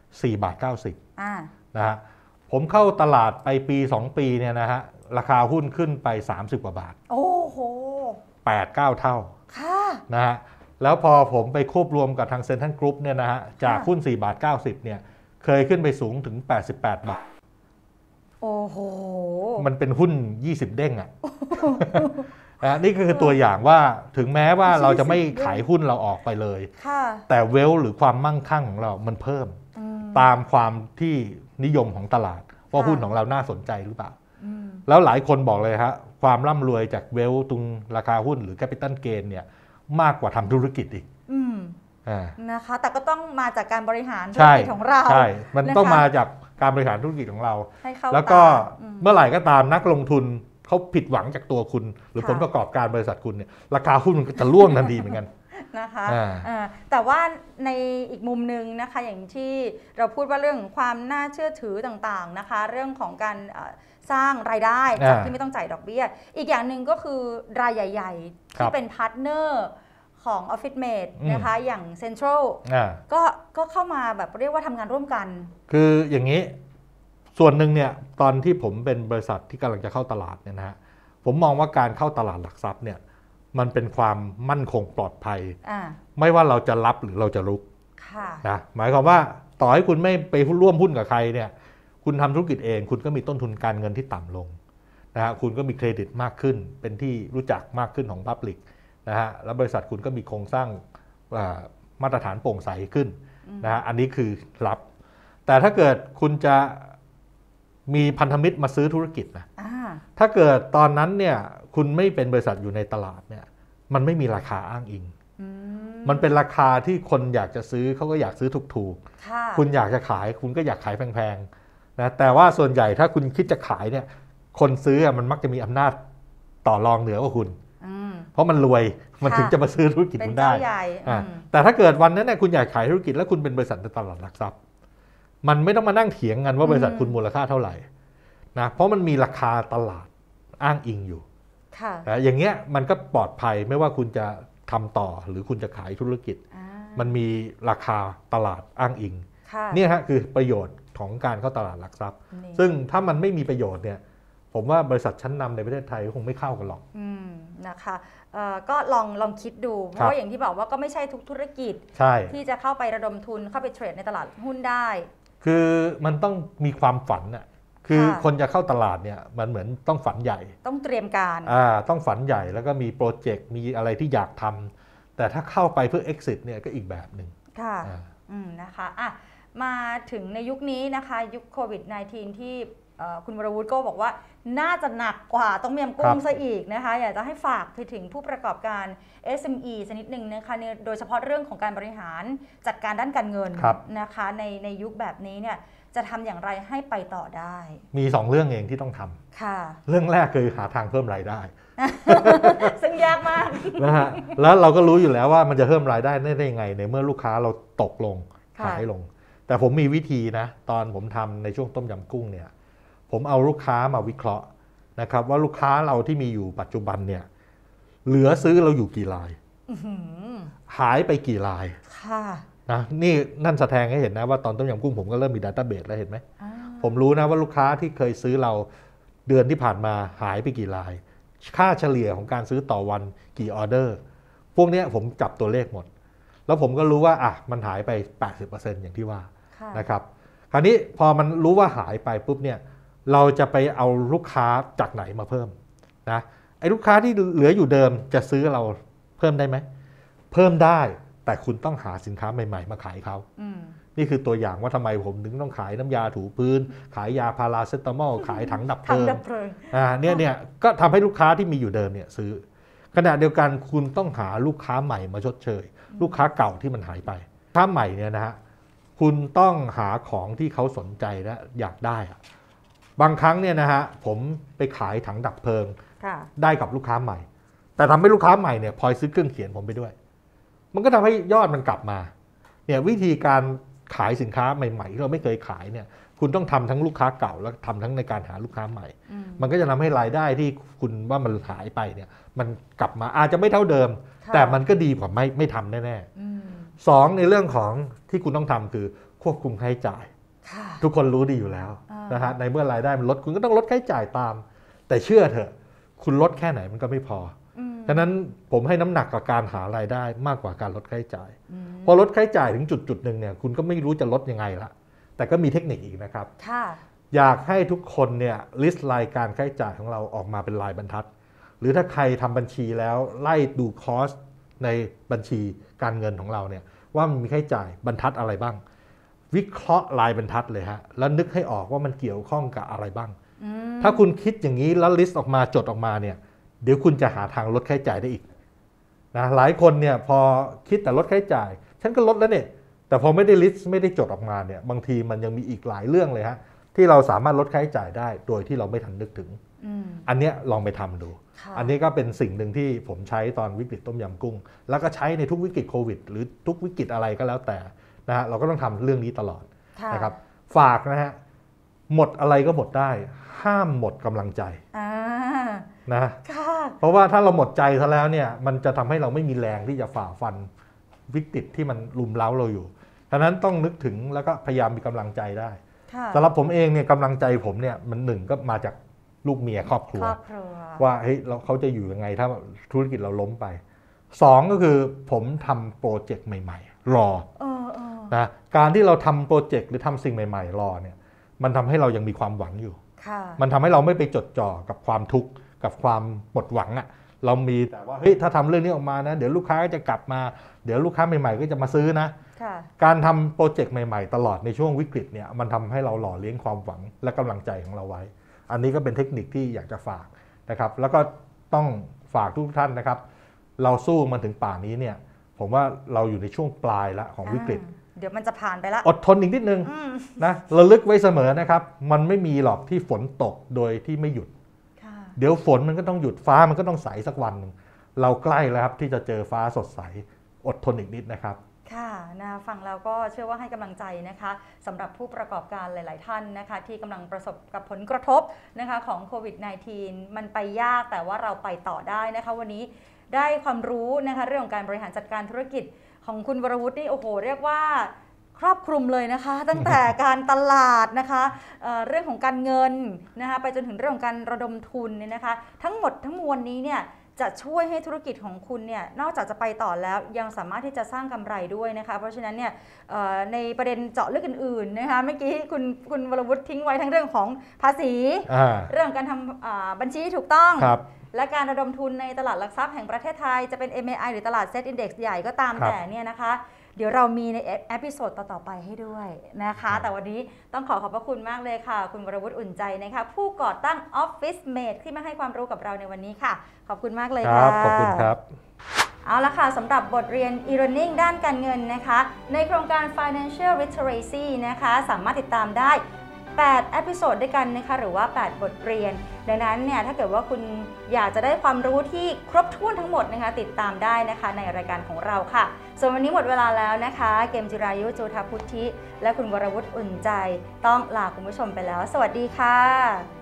4.90 นะฮะผมเข้าตลาดไปปี2ปีเนี่ยนะฮะราคาหุ้นขึ้นไป30กว่าบาทโอ้โห 8-9 เท่านะฮะแล้วพอผมไปควบรวมกับทางเซ็นทรัลกรุ๊ปเนี่ยนะฮะจากหุ้น4.90 เนี่ยเคยขึ้นไปสูงถึง88 บาทโอ้โหมันเป็นหุ้น20เด้งอ่ะนี่คือตัวอย่างว่าถึงแม้ว่าเราจะไม่ขายหุ้นเราออกไปเลยแต่เวลหรือความมั่งคั่งของเรามันเพิ่มตามความที่นิยมของตลาดว่าหุ้นของเราน่าสนใจหรือเปล่าแล้วหลายคนบอกเลยฮะความร่ำรวยจากเวลตรงราคาหุ้นหรือแคปิตอลเกนเนี่ยมากกว่าทำธุรกิจอีกนะคะแต่ก็ต้องมาจากการบริหารธุรกิจของเราใช่มันต้องมาจากการบริหารธุรกิจของเราแล้วก็เมื่อไหร่ก็ตามนักลงทุนเขาผิดหวังจากตัวคุณหรือผลประกอบการบริษัทคุณเนี่ยราคาหุ้นมันก็จะร่วงทันทีเหมือนกันนะคะแต่ว่าในอีกมุมนึงนะคะอย่างที่เราพูดว่าเรื่องความน่าเชื่อถือต่างๆนะคะเรื่องของการสร้างรายได้จากที่ไม่ต้องจ่ายดอกเบี้ยอีกอย่างหนึ่งก็คือรายใหญ่ๆที่เป็นพาร์ทเนอร์ของ Office Mate นะคะอย่าง Central ก็เข้ามาแบบเรียกว่าทำงานร่วมกันคืออย่างนี้ส่วนหนึ่งเนี่ยตอนที่ผมเป็นบริษัทที่กำลังจะเข้าตลาดเนี่ยนะฮะผมมองว่าการเข้าตลาดหลักทรัพย์เนี่ยมันเป็นความมั่นคงปลอดภัยไม่ว่าเราจะรับหรือเราจะรุกนะหมายความว่าต่อให้คุณไม่ไปร่วมหุ้นกับใครเนี่ยคุณทำธุรกิจเองคุณก็มีต้นทุนการเงินที่ต่ำลงนะฮะคุณก็มีเครดิตมากขึ้นเป็นที่รู้จักมากขึ้นของ Public นะฮะแล้วบริษัทคุณก็มีโครงสร้างมาตรฐานโปร่งใสขึ้นนะฮะอันนี้คือรับแต่ถ้าเกิดคุณจะมีพันธมิตรมาซื้อธุรกิจนะถ้าเกิดตอนนั้นเนี่ยคุณไม่เป็นบริษัทอยู่ในตลาดเนี่ยมันไม่มีราคาอ้างอิงมันเป็นราคาที่คนอยากจะซื้อเขาก็อยากซื้อถูกๆคุณอยากจะขายคุณก็อยากขายแพงๆนะแต่ว่าส่วนใหญ่ถ้าคุณคิดจะขายเนี่ยคนซื้อมันมักจะมีอำนาจต่อรองเหนือกว่าคุณเพราะมันรวยมันถึงจะมาซื้อธุรกิจคุณได้แต่ถ้าเกิดวันนั้นเนี่ยคุณอยากขายธุรกิจแล้วคุณเป็นบริษัทในตลาดหลักทรัพย์มันไม่ต้องมานั่งเถียงกันว่าบริษัทคุณมูลค่าเท่าไหร่นะเพราะมันมีราคาตลาดอ้างอิงอยู่อย่างเงี้ยมันก็ปลอดภัยไม่ว่าคุณจะทำต่อหรือคุณจะขายธุรกิจมันมีราคาตลาดอ้างอิงนี่ฮะคือประโยชน์ของการเข้าตลาดหลักทรัพย์ซึ่งถ้ามันไม่มีประโยชน์เนี่ยผมว่าบริษัทชั้นนำในประเทศไทยคงไม่เข้ากันหรอกนะคะก็ลองคิดดูเพราะว่าอย่างที่บอกว่าก็ไม่ใช่ทุกธุรกิจที่จะเข้าไประดมทุนเข้าไปเทรดในตลาดหุ้นได้คือมันต้องมีความฝันน่ะคือคนจะเข้าตลาดเนี่ยมันเหมือนต้องฝันใหญ่ต้องเตรียมการต้องฝันใหญ่แล้วก็มีโปรเจกต์มีอะไรที่อยากทำแต่ถ้าเข้าไปเพื่อ exit เนี่ยก็อีกแบบหนึ่งค่ะนะคะมาถึงในยุคนี้นะคะยุคโควิด -19 ที่คุณวรวุฒิก็บอกว่าน่าจะหนักกว่าต้มยำกุ้งซะอีกนะคะอยากจะให้ฝากไปถึงผู้ประกอบการ SME สักนิดหนึ่งนะคะโดยเฉพาะเรื่องของการบริหารจัดการด้านการเงินนะคะในยุคแบบนี้เนี่ยจะทำอย่างไรให้ไปต่อได้มี2เรื่องเองที่ต้องทำค่ะเรื่องแรกคือหาทางเพิ่มรายได้ซึ่งยากมากนะฮะแล้วเราก็รู้อยู่แล้วว่ามันจะเพิ่มรายได้ได้ยังไงในเมื่อลูกค้าเราตกลงขายลงแต่ผมมีวิธีนะตอนผมทำในช่วงต้มยำกุ้งเนี่ยผมเอาลูกค้ามาวิเคราะห์นะครับว่าลูกค้าเราที่มีอยู่ปัจจุบันเนี่ยเหลือซื้อเราอยู่กี่รายหายไปกี่รายนะนี่นั่นแสดงให้เห็นนะว่าตอนต้มยำกุ้งผมก็เริ่มมีดัตต้าเบสแล้วเห็นไหมผมรู้นะว่าลูกค้าที่เคยซื้อเราเดือนที่ผ่านมาหายไปกี่รายค่าเฉลี่ยของการซื้อต่อวันกี่ออเดอร์พวกนี้ผมจับตัวเลขหมดแล้วผมก็รู้ว่ามันหายไป 80% อย่างที่ว่านะครับคราวนี้พอมันรู้ว่าหายไปปุ๊บเนี่ยเราจะไปเอาลูกค้าจากไหนมาเพิ่มนะไอ้ลูกค้าที่เหลืออยู่เดิมจะซื้อเราเพิ่มได้ไหมเพิ่มได้แต่คุณต้องหาสินค้าใหม่ๆมาขายเขานี่คือตัวอย่างว่าทำไมผมถึงต้องขายน้ำยาถูพื้นขายยาพาราเซตามอลขายถังดับเพลิงเนี่ยก็ทำให้ลูกค้าที่มีอยู่เดิมเนี่ยซื้อขณะเดียวกันคุณต้องหาลูกค้าใหม่มาชดเชยลูกค้าเก่าที่มันหายไปลูกค้าใหม่เนี่ยนะฮะคุณต้องหาของที่เขาสนใจและอยากได้บางครั้งเนี่ยนะฮะผมไปขายถังดับเพลิงได้กับลูกค้าใหม่แต่ทำให้ลูกค้าใหม่เนี่ยพลอยซื้อเครื่องเขียนผมไปด้วยมันก็ทำให้ยอดมันกลับมาเนี่ยวิธีการขายสินค้าใหม่ๆที่เราไม่เคยขายเนี่ยคุณต้องทำทั้งลูกค้าเก่าแล้วทำทั้งในการหาลูกค้าใหม่มันก็จะทำให้รายได้ที่คุณว่ามันหายไปเนี่ยมันกลับมาอาจจะไม่เท่าเดิมแต่มันก็ดีกว่าไม่ทำแน่ๆสองในเรื่องของที่คุณต้องทำคือควบคุมค่าใช้จ่ายทุกคนรู้ดีอยู่แล้วนะฮะในเมื่อรายได้มันลดคุณก็ต้องลดค่าใช้จ่ายตามแต่เชื่อเถอะคุณลดแค่ไหนมันก็ไม่พอฉะนั้นผมให้น้ำหนักกับการหารายได้มากกว่าการลดค่าใช้จ่ายพอลดค่าใช้จ่ายถึงจุดหนึ่งเนี่ยคุณก็ไม่รู้จะลดยังไงละแต่ก็มีเทคนิคอีกนะครับอยากให้ทุกคนเนี่ยลิสต์รายการค่าใช้จ่ายของเราออกมาเป็นรายบรรทัดหรือถ้าใครทำบัญชีแล้วไล่ดูคอสในบัญชีการเงินของเราเนี่ยว่ามันมีค่าใช้จ่ายบรรทัดอะไรบ้างวิเคราะห์รายบรรทัดเลยฮะแล้วนึกให้ออกว่ามันเกี่ยวข้องกับอะไรบ้างถ้าคุณคิดอย่างนี้แล้วลิสต์ออกมาจดออกมาเนี่ยเดี๋ยวคุณจะหาทางลดค่าใช้จ่ายได้อีกนะหลายคนเนี่ยพอคิดแต่ลดค่าใช้จ่ายฉันก็ลดแล้วเนี่ยแต่พอไม่ได้ลิสต์ไม่ได้จดออกมาเนี่ยบางทีมันยังมีอีกหลายเรื่องเลยฮะที่เราสามารถลดค่าใช้จ่ายได้โดยที่เราไม่ทันนึกถึงอันนี้ลองไปทำดูอันนี้ก็เป็นสิ่งหนึ่งที่ผมใช้ตอนวิกฤตต้มยำกุ้งแล้วก็ใช้ในทุกวิกฤตโควิดหรือทุกวิกฤตอะไรก็แล้วแต่นะฮะเราก็ต้องทำเรื่องนี้ตลอดนะครับฝากนะฮะหมดอะไรก็หมดได้ห้ามหมดกำลังใจนะเพราะว่าถ้าเราหมดใจซะแล้วเนี่ยมันจะทำให้เราไม่มีแรงที่จะฝ่าฟันวิกฤตที่มันลุมเร้าเราอยู่ฉะนั้นต้องนึกถึงแล้วก็พยายามมีกำลังใจได้สำหรับผมเองเนี่ยกำลังใจผมเนี่ยมันหนึ่งก็มาจากลูกเมียครอบครัวว่าเฮ้ยเขาจะอยู่ยังไงถ้าธุรกิจเราล้มไปสองก็คือผมทำโปรเจกต์ใหม่ๆรอนะการที่เราทำโปรเจกต์หรือทำสิ่งใหม่ๆรอเนี่ยมันทำให้เรายังมีความหวังอยู่มันทำให้เราไม่ไปจดจ่อกับความทุกข์กับความหมดหวังอ่ะเรามีแต่ว่าเฮ้ยถ้าทำเรื่องนี้ออกมานะเดี๋ยวลูกค้าก็จะกลับมาเดี๋ยวลูกค้าใหม่ๆก็จะมาซื้อนะการทำโปรเจกต์ใหม่ๆตลอดในช่วงวิกฤตเนี่ยมันทำให้เราหล่อเลี้ยงความหวังและกำลังใจของเราไว้อันนี้ก็เป็นเทคนิคที่อยากจะฝากนะครับแล้วก็ต้องฝากทุกท่านนะครับเราสู้มาถึงป่านนี้เนี่ยผมว่าเราอยู่ในช่วงปลายละของวิกฤตเดี๋ยวมันจะผ่านไปละอดทนอีกนิดนึงนะระลึกไว้เสมอนะครับมันไม่มีหรอกที่ฝนตกโดยที่ไม่หยุดเดี๋ยวฝนมันก็ต้องหยุดฟ้ามันก็ต้องใสสักวันนึงเราใกล้แล้วครับที่จะเจอฟ้าสดใสอดทนอีกนิดนะครับค่ะนะฟังแล้วก็เชื่อว่าให้กำลังใจนะคะสำหรับผู้ประกอบการหลายๆท่านนะคะที่กำลังประสบกับผลกระทบนะคะของโควิด -19 มันไปยากแต่ว่าเราไปต่อได้นะคะวันนี้ได้ความรู้นะคะเรื่องของการบริหารจัดการธุรกิจของคุณวรวุฒินี่โอ้โหเรียกว่าครอบคลุมเลยนะคะตั้งแต่การตลาดนะคะเรื่องของการเงินนะคะไปจนถึงเรื่องของการระดมทุนเนี่ยนะคะทั้งหมดทั้งมวลนี้เนี่ยจะช่วยให้ธุรกิจของคุณเนี่ยนอกจากจะไปต่อแล้วยังสามารถที่จะสร้างกำไรด้วยนะคะเพราะฉะนั้นเนี่ยในประเด็นเจาะลึกอื่นๆนะคะเมื่อกี้คุณวรวุฒิทิ้งไว้ทั้งเรื่องของภาษีเรื่องการทำบัญชีที่ถูกต้องและการระดมทุนในตลาดหลักทรัพย์แห่งประเทศไทยจะเป็น MAI หรือตลาด Set Index ใหญ่ก็ตามแต่เนี่ยนะคะเดี๋ยวเรามีในเอพิโซดต่อๆไปให้ด้วยนะคะแต่วันนี้ต้องขอบพระคุณมากเลยค่ะคุณวรวุฒิอุ่นใจนะคะผู้ก่อตั้ง Office Mate ที่มาให้ความรู้กับเราในวันนี้ค่ะขอบคุณมากเลยค่ะขอบคุณครับเอาละค่ะสำหรับบทเรียน e-learning ด้านการเงินนะคะในโครงการ Financial Literacy นะคะสามารถติดตามได้8เอพิโซดด้วยกันนะคะหรือว่า8บทเรียนดังนั้นเนี่ยถ้าเกิดว่าคุณอยากจะได้ความรู้ที่ครบถ้วนทั้งหมดนะคะติดตามได้นะคะในรายการของเราค่ะส่วนวันนี้หมดเวลาแล้วนะคะเกมจิรายุจูทาพุทธิและคุณวรวุฒิอุ่นใจต้องลาคุณผู้ชมไปแล้วสวัสดีค่ะ